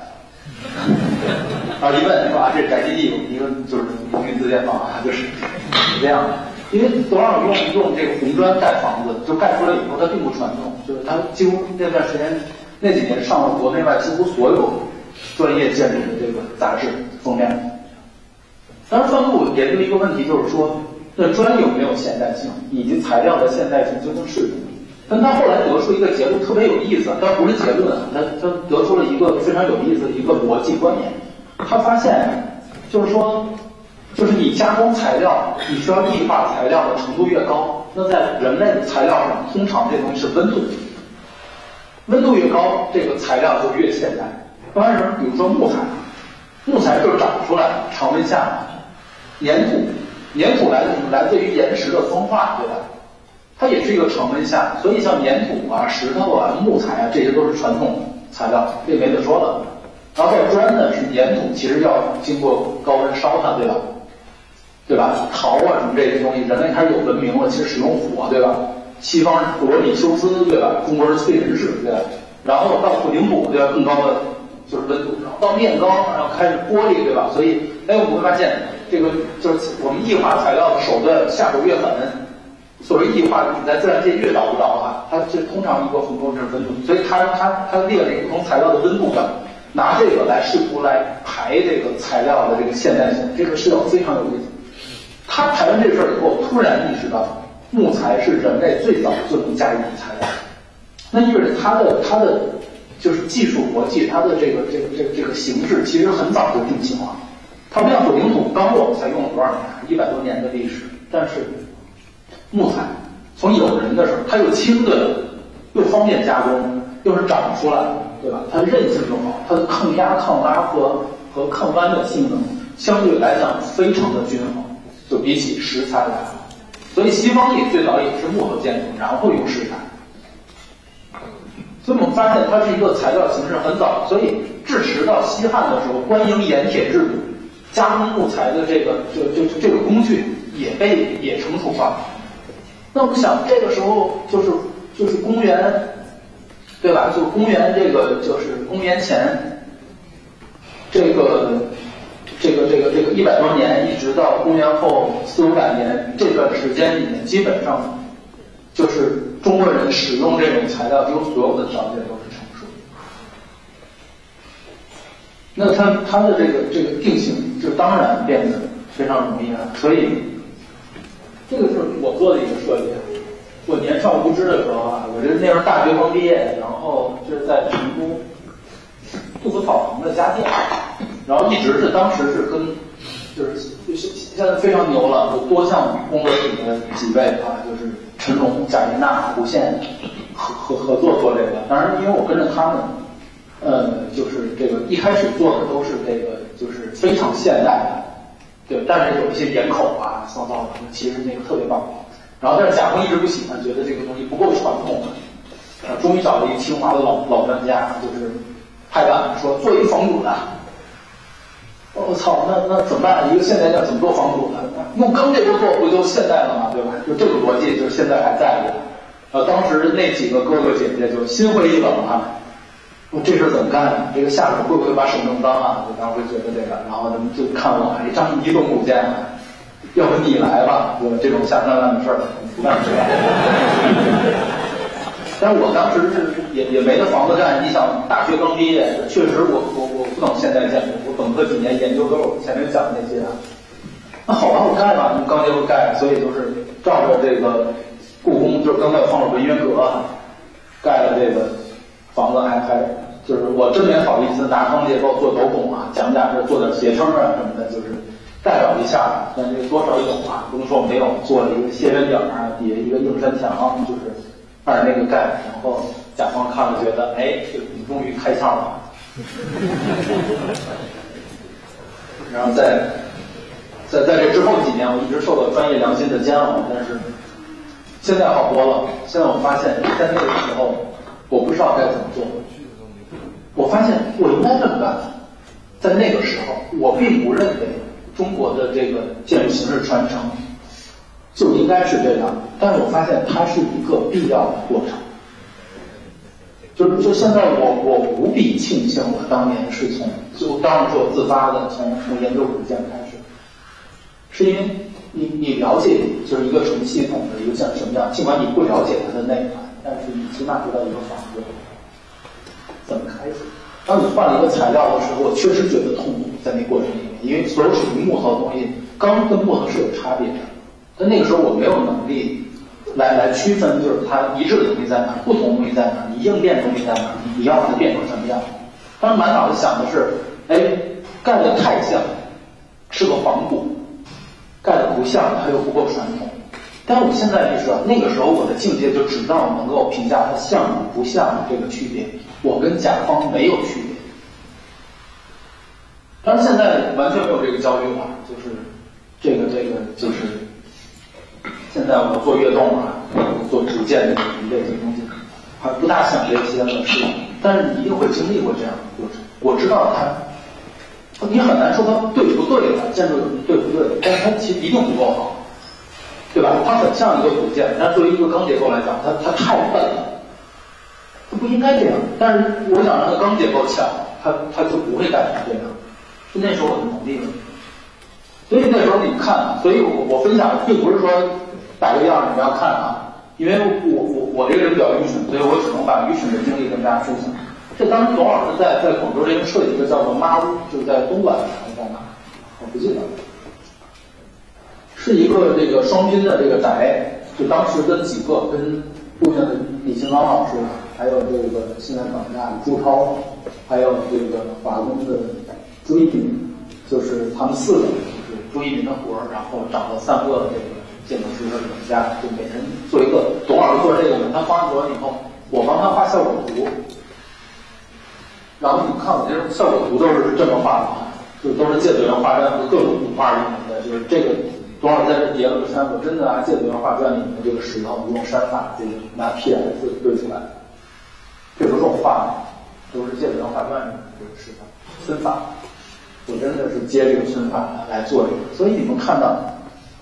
然后一问说啊，这是宅基地有一个就是公民自建房啊，就是这样的。因为多少用用这个红砖盖房子，就盖出来以后它并不传统，就是它几乎那段时间那几年上了国内外几乎所有专业建筑的这个杂志封面。当然，范路研究一个问题就是说。那砖有没有现代性，以及材料的现代性究竟是什么？但他后来得出一个结论特别有意思，但不是结论，他他得出了一个非常有意思的一个逻辑观念。他发现，就是说，就是你加工材料，你需要异化材料的程度越高，那在人类的材料上，通常这东西是温度，温度越高，这个材料就越现代。当然，比如说木材，木材就是长出来的，常温下粘土。粘土来自来自于岩石的风化，对吧？它也是一个常温下，所以像粘土啊、石头啊、木材啊，这些都是传统材料，这没得说了。然后砖呢是粘土，其实要经过高温烧它，对吧？对吧？陶啊什么这些东西，人类开始有文明了，其实使用火，对吧？西方是罗里修斯，对吧？中国是燧人氏，对吧？然后到混凝土，对吧？更高的就是温度，然后到面钢，然后开始玻璃，对吧？所以，哎，我们会发现。这个就是我们异化材料的手段下手越狠，所谓异化，你在自然界越找不着它，它是通常一个鸿沟是温度，所以它它它列了一个不同材料的温度表，拿这个来试图来排这个材料的这个现代性，这个视角非常有意思。他排完这事儿以后，突然意识到木材是人类最早就能驾驭的材料，那意味着它的它的就是技术逻辑，它的这个这个这个这个形式其实很早就定型了。它不像混凝土，钢构才用了多少年，一百多年的历史。但是木材从有人的时候，它又轻对了，又方便加工，又是长出来的，对吧？它韧性又好，它的抗压、抗拉和和抗弯的性能相对来讲非常的均衡，就比起石材来。所以西方也最早也是木头建筑，然后用石材。所以我们发现它是一个材料形式很早，所以至迟到西汉的时候，官营盐铁制度。加工木材的这个这这这个工具已也被也成熟化。那我们想，这个时候就是就是公元，对吧？就公元这个就是公元前这个这个这个这个一百多年，一直到公元后四五百年这段时间里面，基本上就是中国人使用这种材料，几乎所有的条件都是成熟。那它它的这个这个定型就当然变得非常容易了。所以这个是我做的一个设计。我年少无知的时候啊，我这那时候大学刚毕业，然后就是在成都杜甫草堂的家店，然后一直是当时是跟就是就是现在非常牛了，有多项工作体的几位啊，就是陈龙、贾云娜、胡宪合合合作做这个。当然，因为我跟着他们，呃，就是这个一开始做的都是这个就是非常现代的，对，但是有一些眼口啊、骚骚的，其实那个特别棒。然后，但是贾峰一直不喜欢，觉得这个东西不够传统。呃，终于找了一个清华的老老专家，就是拍板说做一个仿古的。我、哦、操，那那怎么办？一个现代店怎么做仿古的？用钢这个做不就现代了吗？对吧？就这个逻辑，就是现在还在的。呃，当时那几个哥哥姐姐就心灰意冷啊。说这事怎么干呢？这个下属会不会把手弄脏啊？就当时觉得这个，然后他们就看我，哎，张移动古建啊。要不你来吧，我这种下三滥的事儿不干出来。但是我当时是也也没得房子干，你想大学刚毕业，确实我我我不懂现代建筑，我本科几年研究都是我前面讲的那些啊。那好吧，我盖吧，你钢结构盖，所以就是照着这个故宫，就是刚才我放了文渊阁，盖了这个房子还，还还就是我真没好意思拿钢结构做斗拱啊，讲讲这做点斜撑啊什么的，就是。代表一下，但这个多少有啊，不能说没有。做了一个斜圆顶啊，底下一个硬山墙，就是按着那个盖。然后甲方看了觉得，哎，这个你终于开窍了。然后在在在这之后几年，我一直受到专业良心的煎熬，但是现在好多了。现在我发现，在那个时候，我不知道该怎么做。我发现我应该这么干。在那个时候，我并不认为。中国的这个建筑形式传承就应该是这样，但是我发现它是一个必要的过程。就就现在我我无比庆幸我当年是从就当然是我自发的从从研究古建开始，是因为你你了解就是一个纯系统的一个像什么样，尽管你不了解它的内涵，但是你起码知道一个房子怎么开始。当你换了一个材料的时候，我确实觉得痛苦，在那过程里面，因为所有属于木头的东西，钢跟木头是有差别的。但那个时候我没有能力来来区分，就是它一致的东西在哪，不同的东西在哪，你应变的东西在哪，你要它变成什么样。当时满脑子想的是，哎，盖的太像，是个仿古；盖的不像，它又不够传统。但是我现在意识到，那个时候我的境界就只到能够评价它像与不像这个区别，我跟甲方没有区别。但是现在完全没有这个焦虑了，就是这个这个就是现在我做跃动啊，做主建的一类的东西，还不大想这些了，是，但是你一定会经历过这样的过程。我知道它，你很难说它对不对了，建筑对不对，但是它其实一定不够好。对吧？它很像一个古建，但是作为一个钢结构来讲，它它太笨了，它不应该这样。但是我想让它钢结构强，它它就不会干成这样。就那时候我的能力了。所以那时候你看，所以我我分享并不是说摆个样你要看啊，因为我我我这个人比较愚蠢，所以我只能把愚蠢的经历跟大家分享。这当时董老师在在广州这边设计一个叫做妈屋，就是在东莞还是在哪？我不记得了。是一个这个双拼的这个宅，就当时跟几个跟部分的李新刚老师，还有这个现在港大的朱涛，还有这个华工的朱一鸣，就是他们四个，就是朱一鸣的活儿，然后找了三个这个建筑师和艺术家，就每人做一个。董老师做这个呢，他画完以后，我帮他画效果图，然后你看我这效果图都是这么画的，就都是芥子园画传和各种古画里面的，就是这个。董老师在这叠了个山，我真的拿芥子园画传里面的这个石头，用山法，就是拿 P S 对出来。这不是我画的，都是芥子园画传里面的这个石头，皴法。我真的是接这个皴法来做这个，所以你们看到，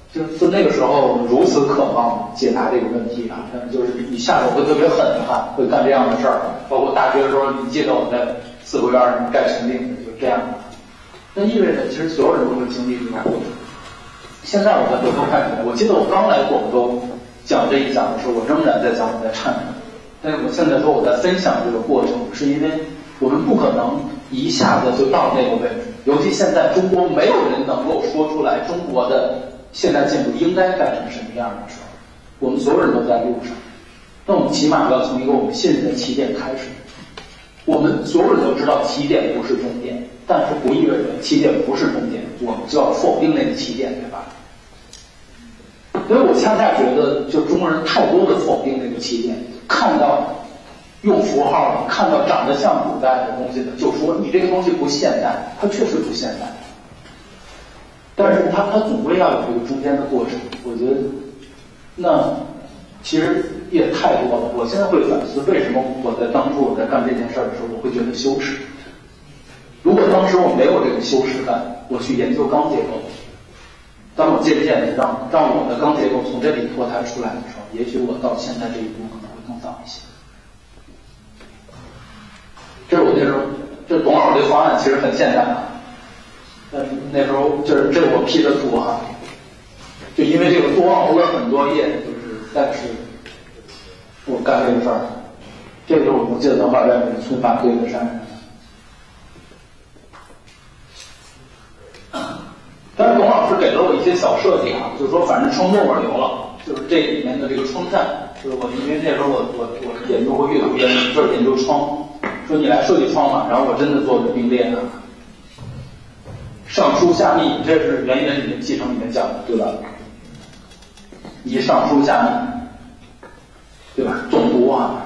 就就那个时候如此渴望解答这个问题啊，就是一下子会特别狠啊，会干这样的事儿。包括大学的时候，你记得我在四合院儿盖群顶，就这样的。那意味着其实所有人都会经历这种过程。现在我在回头看起来，我记得我刚来广州讲这一讲的时候，我仍然在讲我在忏悔。但是我现在说我在分享这个过程，是因为我们不可能一下子就到那个位置，尤其现在中国没有人能够说出来中国的现代建筑应该盖成什么样的时候，我们所有人都在路上。那我们起码要从一个我们信任的起点开始。我们所有人都知道起点不是终点，但是不意味着起点不是终点，我们就要否定那个起点，对吧？所以我恰恰觉得，就中国人太多的否定那个起点，看到用符号的，看到长得像古代的东西的，就说你这个东西不现代，它确实不现代。但是它它总归要有这个中间的过程，我觉得那其实也太多了。我现在会反思，为什么我在当初我在干这件事儿的时候，我会觉得羞耻。如果当时我没有这个羞耻感，我去研究钢结构，当我渐渐的让让我的钢结构从这里脱胎出来的时候，也许我到现在这一步可能会更早一些。这是我那时候，这董老师这方案其实很简单啊。但是那时候就是这是我 P 的图哈，就因为这个多熬了很多夜，就是但是我干这个事儿，这个我记得能把外面的村法堆在山上。但是董老师给了我一些小设计啊，就是说反正窗沫留了，就是这里面的这个窗扇，就是我因为那时候我我我研究过阅读研究，就是研究窗，说你来设计窗嘛，然后我真的做的并列的。上书下密，这是原言里面继承里面讲的，对吧？以上书下密，对吧？总读啊。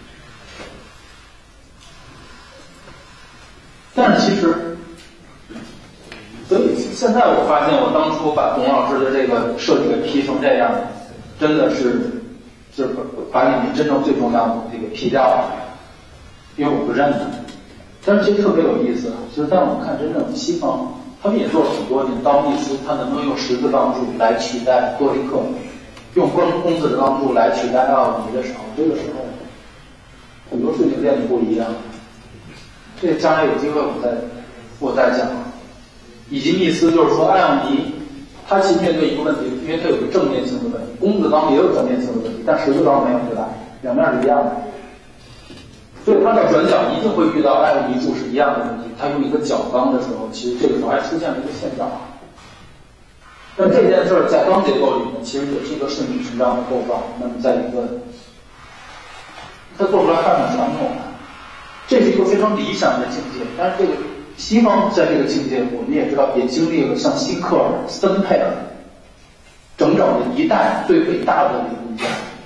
但是其实，所以现在我发现，我当初把董老师的这个设计给批成这样，真的是就是把里面真正最重要的这个批掉了，因为我不认得。但是其实特别有意思，就是当我们看真正西方。他们也做了很多年，刀密斯他能不能用十字钢柱来取代多林克，用光公子的钢柱来取代奥尔尼的时候，这个时候很多事情变得不一样。这个将来有机会我再我再讲。以及密斯就是说，艾奥尼他其实面对一个问题，因为他有个正面性的问题，公子钢也有正面性的问题，但十字钢没有，对吧？两面是一样的。所以它的转角一定会遇到艾奥尼柱是一样的问题。它用一个角钢的时候，其实这个时候还出现了一个现象。但这件事在钢结构里面其实也是一个顺理成章的构造。那么在一个，它做出来还很传统的，这是一个非常理想的境界。但是这个西方在这个境界，我们也知道也经历了像辛克尔、森佩尔整整的一代最伟大的理论家，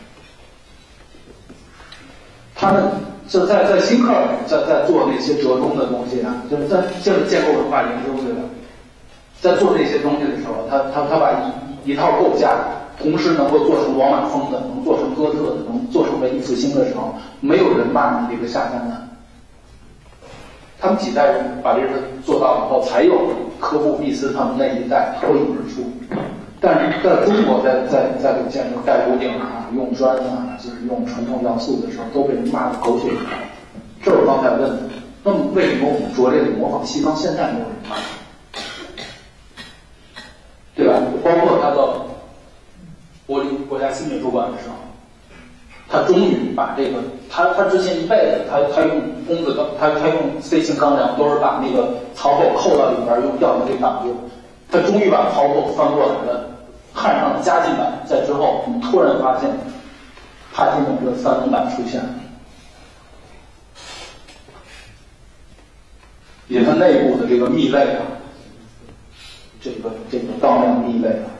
他们。就在在辛克尔在在做那些折中的东西啊，就是在就是建构文化研究对吧？在做这些东西的时候，他他他把一一套构架，同时能够做成罗马风的，能做成哥特的，能做成文艺复兴的时候，没有人骂你这个下三滥。他们几代人把这个做到以后，才有科布密斯他们那一代脱颖而出。但是在中国在，在在在建筑盖屋顶啊，用砖啊，就是用传统要素的时候，都被人骂得狗血淋头。这是我刚才问的。那么为什么我们拙劣的模仿西方现在没有人骂？对吧？包括他到柏林国家新美术馆的时候，他终于把这个，他他之前一辈子，他他用公子钢，他他用 C 型钢梁，都是把那个槽口扣到里边，用吊门给挡住。他终于把槽口翻过来了，焊上了加劲板，在之后，我们突然发现，帕金农的三层板出现了，也它内部的这个密位啊，这个这个钢梁密位啊，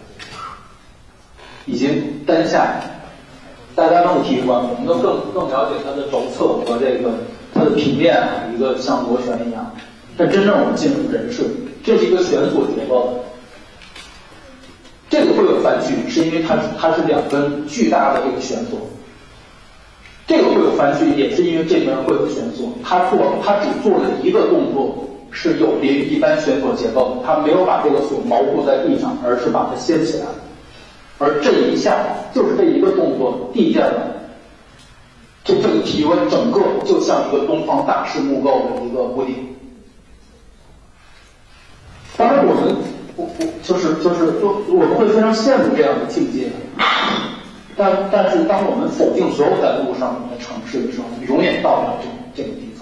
以及单下，大家更体观，我们都更更了解它的轴侧和这个它的平面啊，一个像螺旋一样。但真正我们进入人设，这是一个悬索结构，这个会有翻曲，是因为它它是两根巨大的这个悬索。这个会有翻曲，也是因为这边会有悬索。它做它只做了一个动作， 是有临一般悬索结构的，它没有把这个锁锚固在地上，而是把它掀起来。而这一下就是这一个动作递减了，这这个体温整个就像一个东方大师木构的一个屋顶。当然我们我我就是就是我们会非常羡慕这样的境界，但但是当我们否定所有在路上的城市的时候，永远到不了这这个地方。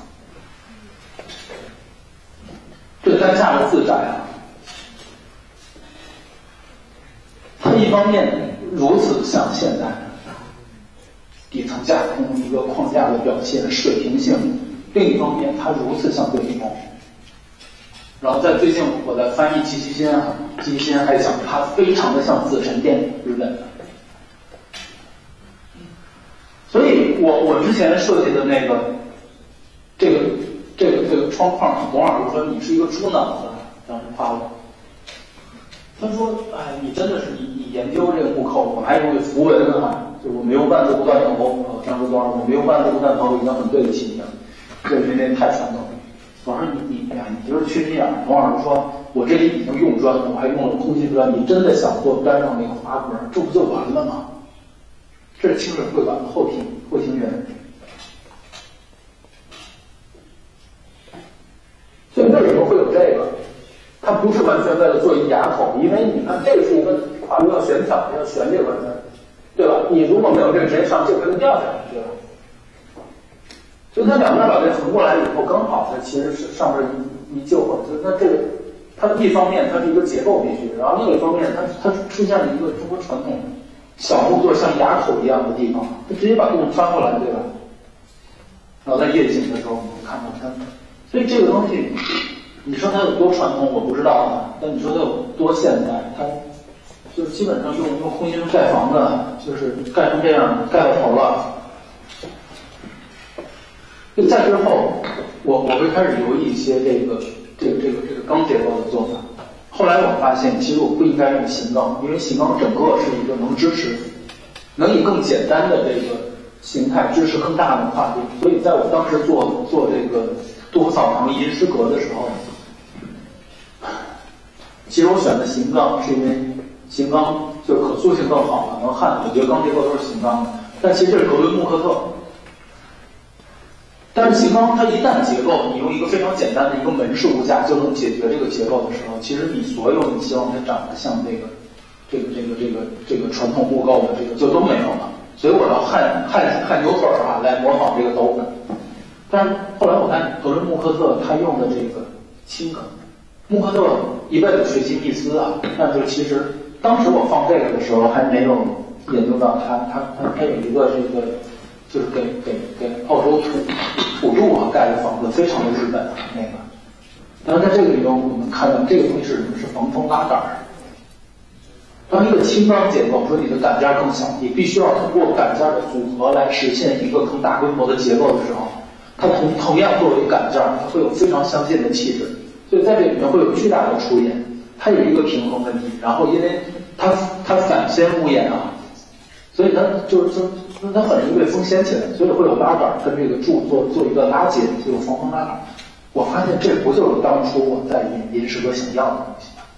这当下的自宅啊，它一方面如此像现代底层架空一个框架的表现水平性，另一方面它如此像对立面。然后在最近我在翻译季其新啊，季其新还讲它非常的像紫宸殿，日本的。所以我我之前设计的那个这个这个这个窗框，董老师说你是一个猪脑子，当时夸我。他说：“哎，你真的是你你研究这个木扣，我还以为符文呢，就我没有万字不断头。我当时多少，我没有万字不断头，已经很对得起你了，这因为太传统了。”我说你你呀，你就是缺心眼儿。董老师说，我这里已经用砖了，我还用了空心砖，你真的想做砖上那个花格，这不就完了吗？这是清水会馆的后庭后庭园，所以为什么会有这个？它不是完全为了做一哑口，因为你看这个树跟跨度要悬挑，要悬这个纹身，对吧？你如果没有这个直接上，就可能掉下来，对吧？所以它两边把这横过来以后，刚好它其实是上面一一就合，就那这个它一方面它是一个结构必须，然后另一方面它它出现了一个中国传统小木座像哑口一样的地方，它直接把洞翻过来，对吧？然后在夜景的时候我们看到它，所以这个东西。你说它有多传统，我不知道啊。但你说它有多现代，它就是基本上用用空心盖房子，就是盖成这样，盖到头了。就再之后，我我会开始留意一些这个这个这个这个钢结构的做法。后来我发现，其实我不应该用型钢，因为型钢整个是一个能支持，能以更简单的这个形态支持更大的跨度。所以在我当时做做这个杜甫草堂吟诗阁的时候。其实我选的型钢是因为型钢就是可塑性更好，能焊。我觉得钢结构都是型钢的，但其实这是格伦穆克特。但是型钢它一旦结构，你用一个非常简单的一个门式物架就能解决这个结构的时候，其实你所有你希望它长得像这个这个这个这个这个传统木构的这个就都没有了。所以我要焊焊焊牛腿啊，来模仿这个斗粉。但是后来我看格伦穆克特他用的这个轻梗。穆克特一辈子学习密斯啊，但是其实当时我放这个的时候还没有研究到他他他他有一个这个就是给给给澳洲土土著啊盖的房子，非常的日本啊那个。但是在这个里头我们看到这个东西是什么？是防风拉杆。当一个轻钢结构说你的杆架更小，你必须要通过杆架的组合来实现一个更大规模的结构的时候，它同同样作为杆架，它会有非常相近的气质。所以在这里面会有巨大的出演，它有一个平衡问题，然后因为它它反掀屋檐啊，所以它就是说它很容易被风掀起来，所以会有拉杆跟这个柱做做一个拉结，就有防风拉杆。我发现这不就是当初我在吟吟诗阁想要的东西吗？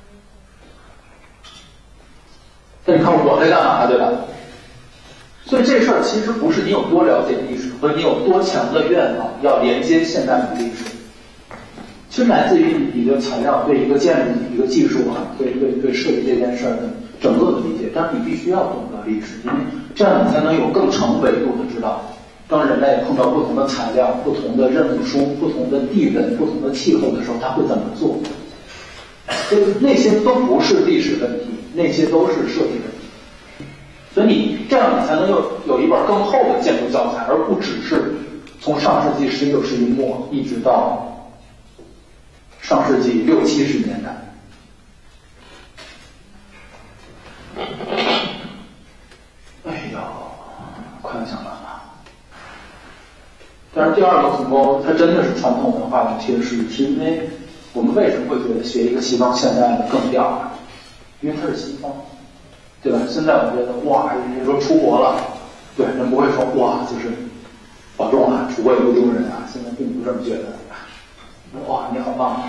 那你看我在干嘛，对吧？所以这事儿其实不是你有多了解历史，和你有多强的愿望要连接现代的历史。其实来自于你的材料对一个建筑、一个技术啊，对对对设计这件事儿的整个的理解，但是你必须要懂得历史，因为这样你才能有更长维度的知道，当人类碰到不同的材料、不同的认领书、不同的地文、不同的气候的时候，他会怎么做？所以那些都不是历史问题，那些都是设计问题。所以你这样你才能有有一本更厚的建筑教材，而不只是从上世纪十九世纪末一直到上世纪六七十年代。哎呦，快要讲完了。但是第二个恐攻，它真的是传统文化的缺失，是因为我们为什么会觉得学一个西方现代的更屌啊？因为它是西方，对吧？现在我觉得哇，人说出国了，对，人不会说哇，就是保重啊，出国也不丢人啊。现在并不这么觉得。 哇，你好棒！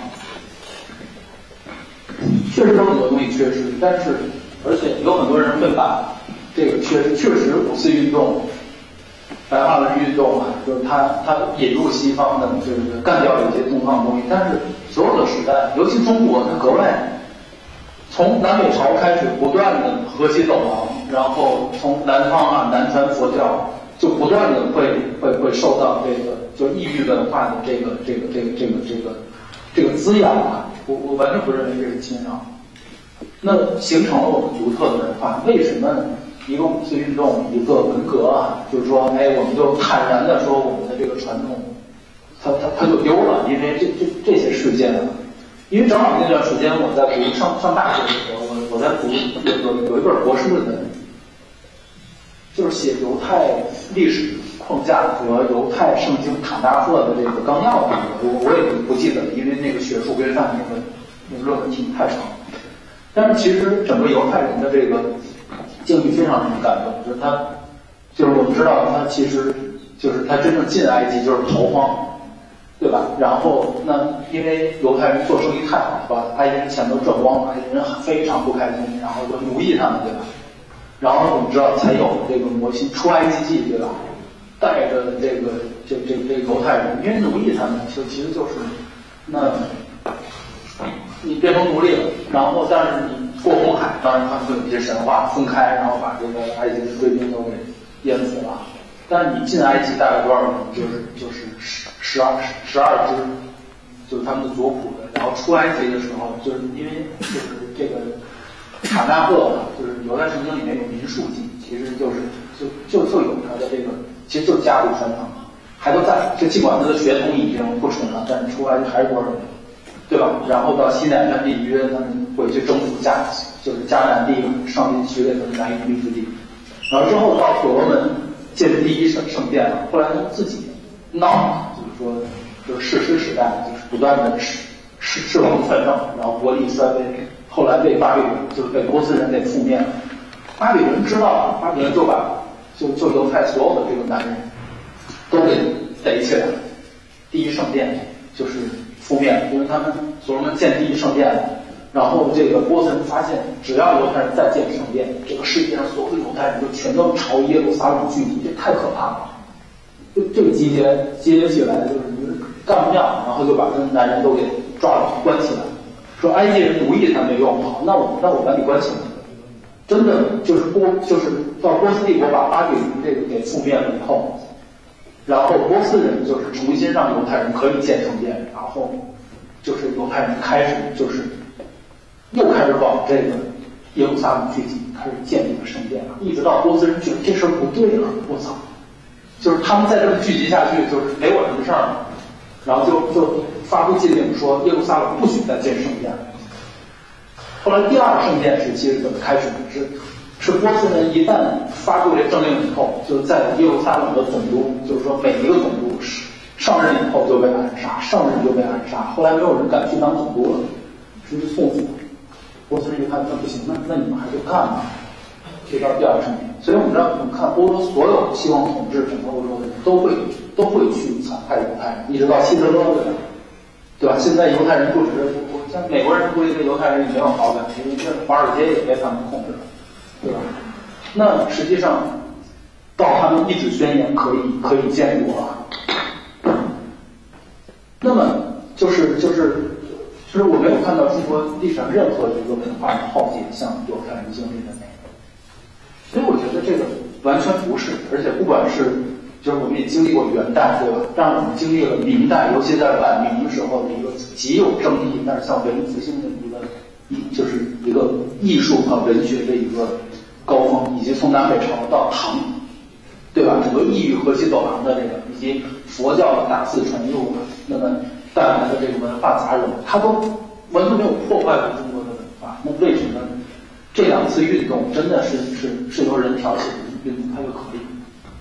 确实有很多东西缺失，但是而且有很多人会把这个缺失，确实五四运动、白话文运动啊，就是他他引入西方的，就是干掉一些东方的东西。但是所有的时代，尤其中国，它格外从南北朝开始不断的河西走廊，然后从南方啊南传佛教，就不断的会会会受到这个就异域文化的这个这个这个这个这个这个滋养啊。我我完全不认为这是欣赏，那形成了我们独特的文化。为什么一个五四运动，一个文革啊，就是说，哎，我们就坦然的说我们的这个传统，它它它就丢了，因为这这这些事件啊。因为正好那段时间我在读上上大学的时候，我我在读有有有一本博士论文，就是写犹太历史框架和犹太圣经坦纳赫的这个纲要的，我我也不记得了，因为那个学术规范那个那个论文题太长。但是其实整个犹太人的这个境遇非常让人感动，就是他，就是我们知道他其实就是他真正进埃及就是逃荒，对吧？然后那因为犹太人做生意太好，把埃及人钱都赚光了，埃及人非常不开心，然后就奴役他们，对吧？然后我们知道才有这个摩西出埃及记，对吧？带着这个这这这犹太人，因为奴役他们，就其实就是那。你变成奴隶了，然后但是你过红海，当然他们会有一些神话分开，然后把这个埃及的追兵都给淹死了。但是你进埃及大概多少人？就是就是十十二十二支，就是他们的族谱的。然后出埃及的时候，就是因为就是这个卡纳赫，就是犹太圣经里面有民数记，其实就是就就就有他的这个，其实就是家族传承，还都在。就尽管他的血统已经不纯了，但是出埃及还是多少人？对吧？然后到西奈山地约，他们回去征服迦，就是迦南地，上帝许给他们南夷之地。然后之后到所罗门建第一圣圣殿了，后来他自己闹，就是说，就是士师时代，就是不断的弑弑弑王篡政，然后国力衰微。后来被巴比伦，就是被波斯人给覆灭了。巴比伦知道了，巴比伦就把就就犹太所有的这个男人都给逮起来了。第一圣殿就是覆灭了，因为他们所罗门建第一圣殿了，然后这个波斯人发现，只要犹太人再建圣殿，这个世界上所有的犹太人就全都朝耶路撒冷聚集，这太可怕了。就这个集结集结起来，就是干不掉，然后就把这男人都给抓了关起来，说埃及人奴役他没用，好，那我那我把你关起来。真的就是波，就是到波斯帝国把巴比伦这个给覆灭了以后。然后波斯人就是重新让犹太人可以建圣殿，然后就是犹太人开始就是又开始往这个耶路撒冷聚集，开始建这个圣殿了，一直到波斯人觉得这事儿不对了，我操，就是他们再这么聚集下去，就是没我什么事儿了，然后就就发布禁令说耶路撒冷不许再建圣殿。后来第二圣殿时期是怎么开始的？是是波斯人一旦发布这政令以后，就在耶路撒冷的总督，就是说每一个总督上任以后就被暗杀，上任就被暗杀。后来没有人敢去当总督了，直接送死。波斯人一看，那不行，那那你们还就干吧。这到第二圣殿，所以我们知道，我们看欧洲所有西方统治整个欧洲的人都会都会去残害犹太人，一直到希特勒，对吧？对吧？现在犹太人不止，我像美国人估计对犹太人也没有好感，因为这华尔街也被他们控制了。对吧？那实际上，到他们一纸宣言可以可以建国啊。那么就是就是就是我没有看到中国历史上任何一个文化的浩劫像犹太人经历的那样，所以我觉得这个完全不是，而且不管是就是我们也经历过元代，对吧？让我们经历了明代，尤其在晚明的时候的一个极有争议，但是像文艺复兴的一个一就是一个艺术和文学的一个高峰，以及从南北朝到唐，对吧？整个异域河西走廊的这个，以及佛教的大肆传入，那么带来的这个文化杂糅，它都完全没有破坏过中国的文化。那为什么这两次运动真的是是是由人挑起的运动，它就可以？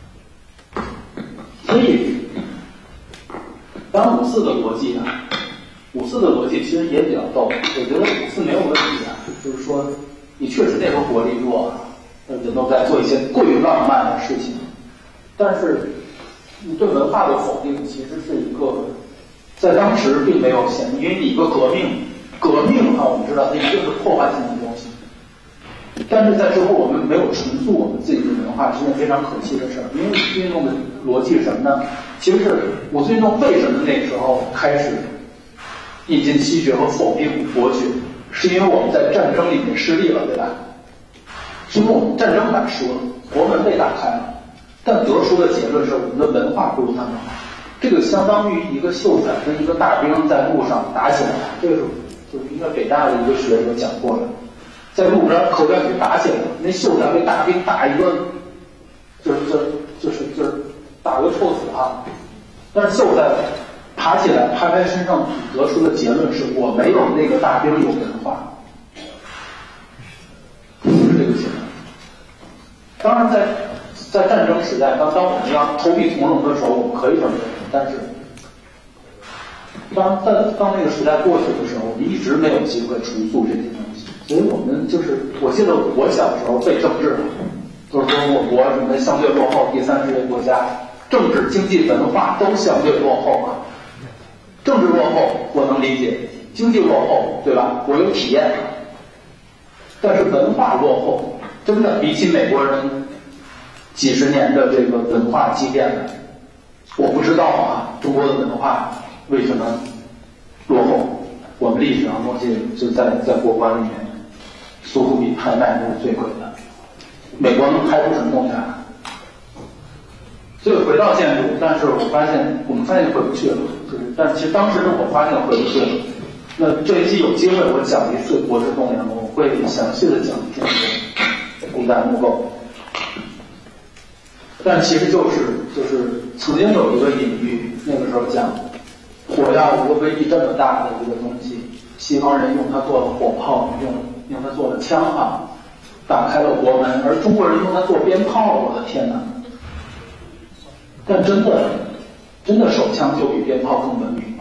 所以，当然五四的逻辑啊，五四的逻辑其实也比较逗。我觉得五四没有问题啊，就是说你确实那时候国力弱，人都在做一些过于浪漫的事情，但是你对文化的否定其实是一个在当时并没有显，因为你一个革命，革命啊，我们知道它一定是破坏性的东西。但是在之后我们没有重塑我们自己的文化，是件非常可惜的事儿。因为五四运动的逻辑是什么呢？其实是五四运动为什么那时候开始引进西学和否定国学，是因为我们在战争里面失利了，对吧？是因为我们战争打输了，国门被打开了，但得出的结论是我们的文化不如他们好。这个相当于一个秀才跟一个大兵在路上打起来，这个是就是应该北大的一个学者讲过的。在路边口院里打起来了，那秀才被大兵打一个，就是就就是就是打个臭死啊！但是秀才爬起来拍拍身上得出的结论是我没有那个大兵有文化，就是这个结论。当然在在战争时代，当当我们要投笔从戎的时候，我们可以这么认为，但是当在当那个时代过去的时候，我们一直没有机会重塑这些东西。所以我们就是，我记得我小时候背政治，就是说我国什么相对落后，第三世界国家，政治、经济、文化都相对落后啊。政治落后我能理解，经济落后，对吧？我有体验。但是文化落后，真的比起美国人几十年的这个文化积淀来，我不知道啊，中国的文化为什么落后？我们历史上的东西就在在国馆里面。苏富比拍卖那是最贵的，美国能拍出什么东西来？所以回到建筑，但是我发现我们发现回不去了，就是，但其实当时我发现回不去了。那这一期有机会我讲一次国之栋梁，我会详细的讲一下古代木构。但其实就是就是曾经有一个隐喻，那个时候讲火药无威力这么大的一个东西，西方人用它做了火炮，用用它做了枪啊，打开了国门，而中国人用它做鞭炮，我的天哪！但真的，真的手枪就比鞭炮更文明吗？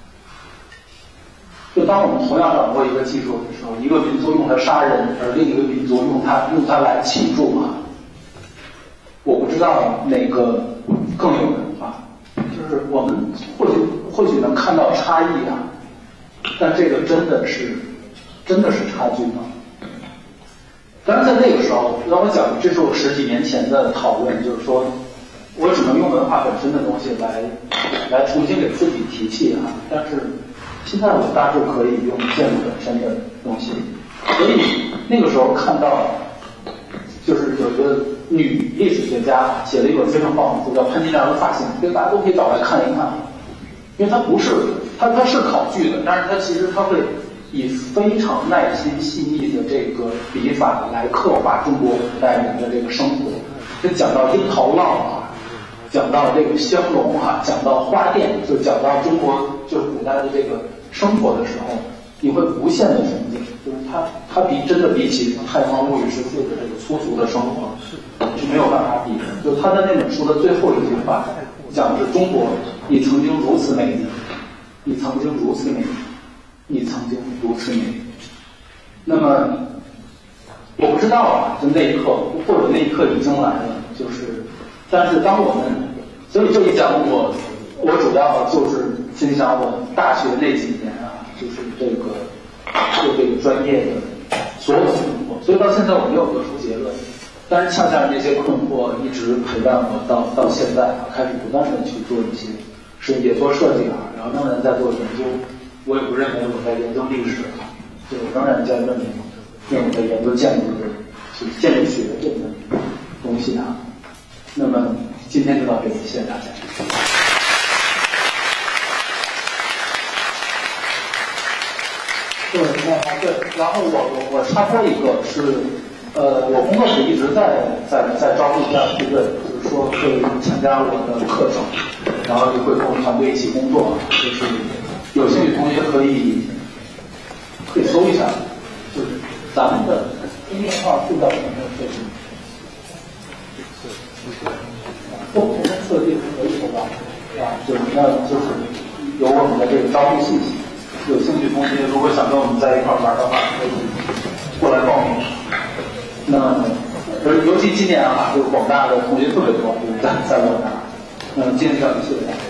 就当我们同样掌握一个技术的时候，一个民族用它杀人，而另一个民族用它用它来庆祝啊，我不知道哪个更有文化。就是我们或许或许能看到差异啊，但这个真的是。真的是差距吗？当然，在那个时候，让我讲，这是我十几年前的讨论，就是说，我只能用文化本身的东西来来重新给自己提气啊。但是现在我大致可以用建筑本身的东西，所以那个时候看到，就是有一个女历史学家写了一本非常棒的书，叫《潘金莲的发型》，这个大家都可以找来看一看，因为它不是它它是考据的，但是它其实它会。以非常耐心细腻的这个笔法来刻画中国古代人的这个生活，就讲到樱桃烙啊，讲到这个香笼啊，讲到花店，就讲到中国就是古代的这个生活的时候，你会无限的憧憬，就是它它比真的比起《太仓物语十四》的这个粗俗的生活是没有办法比的。就他在那本书的最后一句话讲的是中国，你曾经如此美丽，你曾经如此美丽。你曾经如此美丽，那么我不知道啊，就那一刻，或者那一刻已经来了，就是，但是当我们，所以这一讲我，我主要就是分享我大学那几年啊，就是这个对这个专业的所有的困惑，所以到现在我没有得出结论，但是恰恰这些困惑一直陪伴我到到现在啊，开始不断的去做一些，是也做设计啊，然后仍然在做研究。我也不认为我在研究历史，就我仍然在认为，认为我在研究建筑的，就是建筑学这个东西啊。那么今天就到这里，谢谢大家。对，那对，然后我我我插播一个是，呃，我工作室一直在在在招募这样一个，就是说会参加我的课程，然后就会跟我们团队一起工作，就是。有兴趣同学可以可以搜一下，就是咱们的公众号就叫什么设计，不同的设计可以搜到，啊，就是那就是有我们的这个招聘信息。有兴趣同学如果想跟我们在一块玩的话，可以过来报名。那尤其今年啊，就是广大的同学特别多，就是在在我那儿。嗯，今天这样，谢谢大家。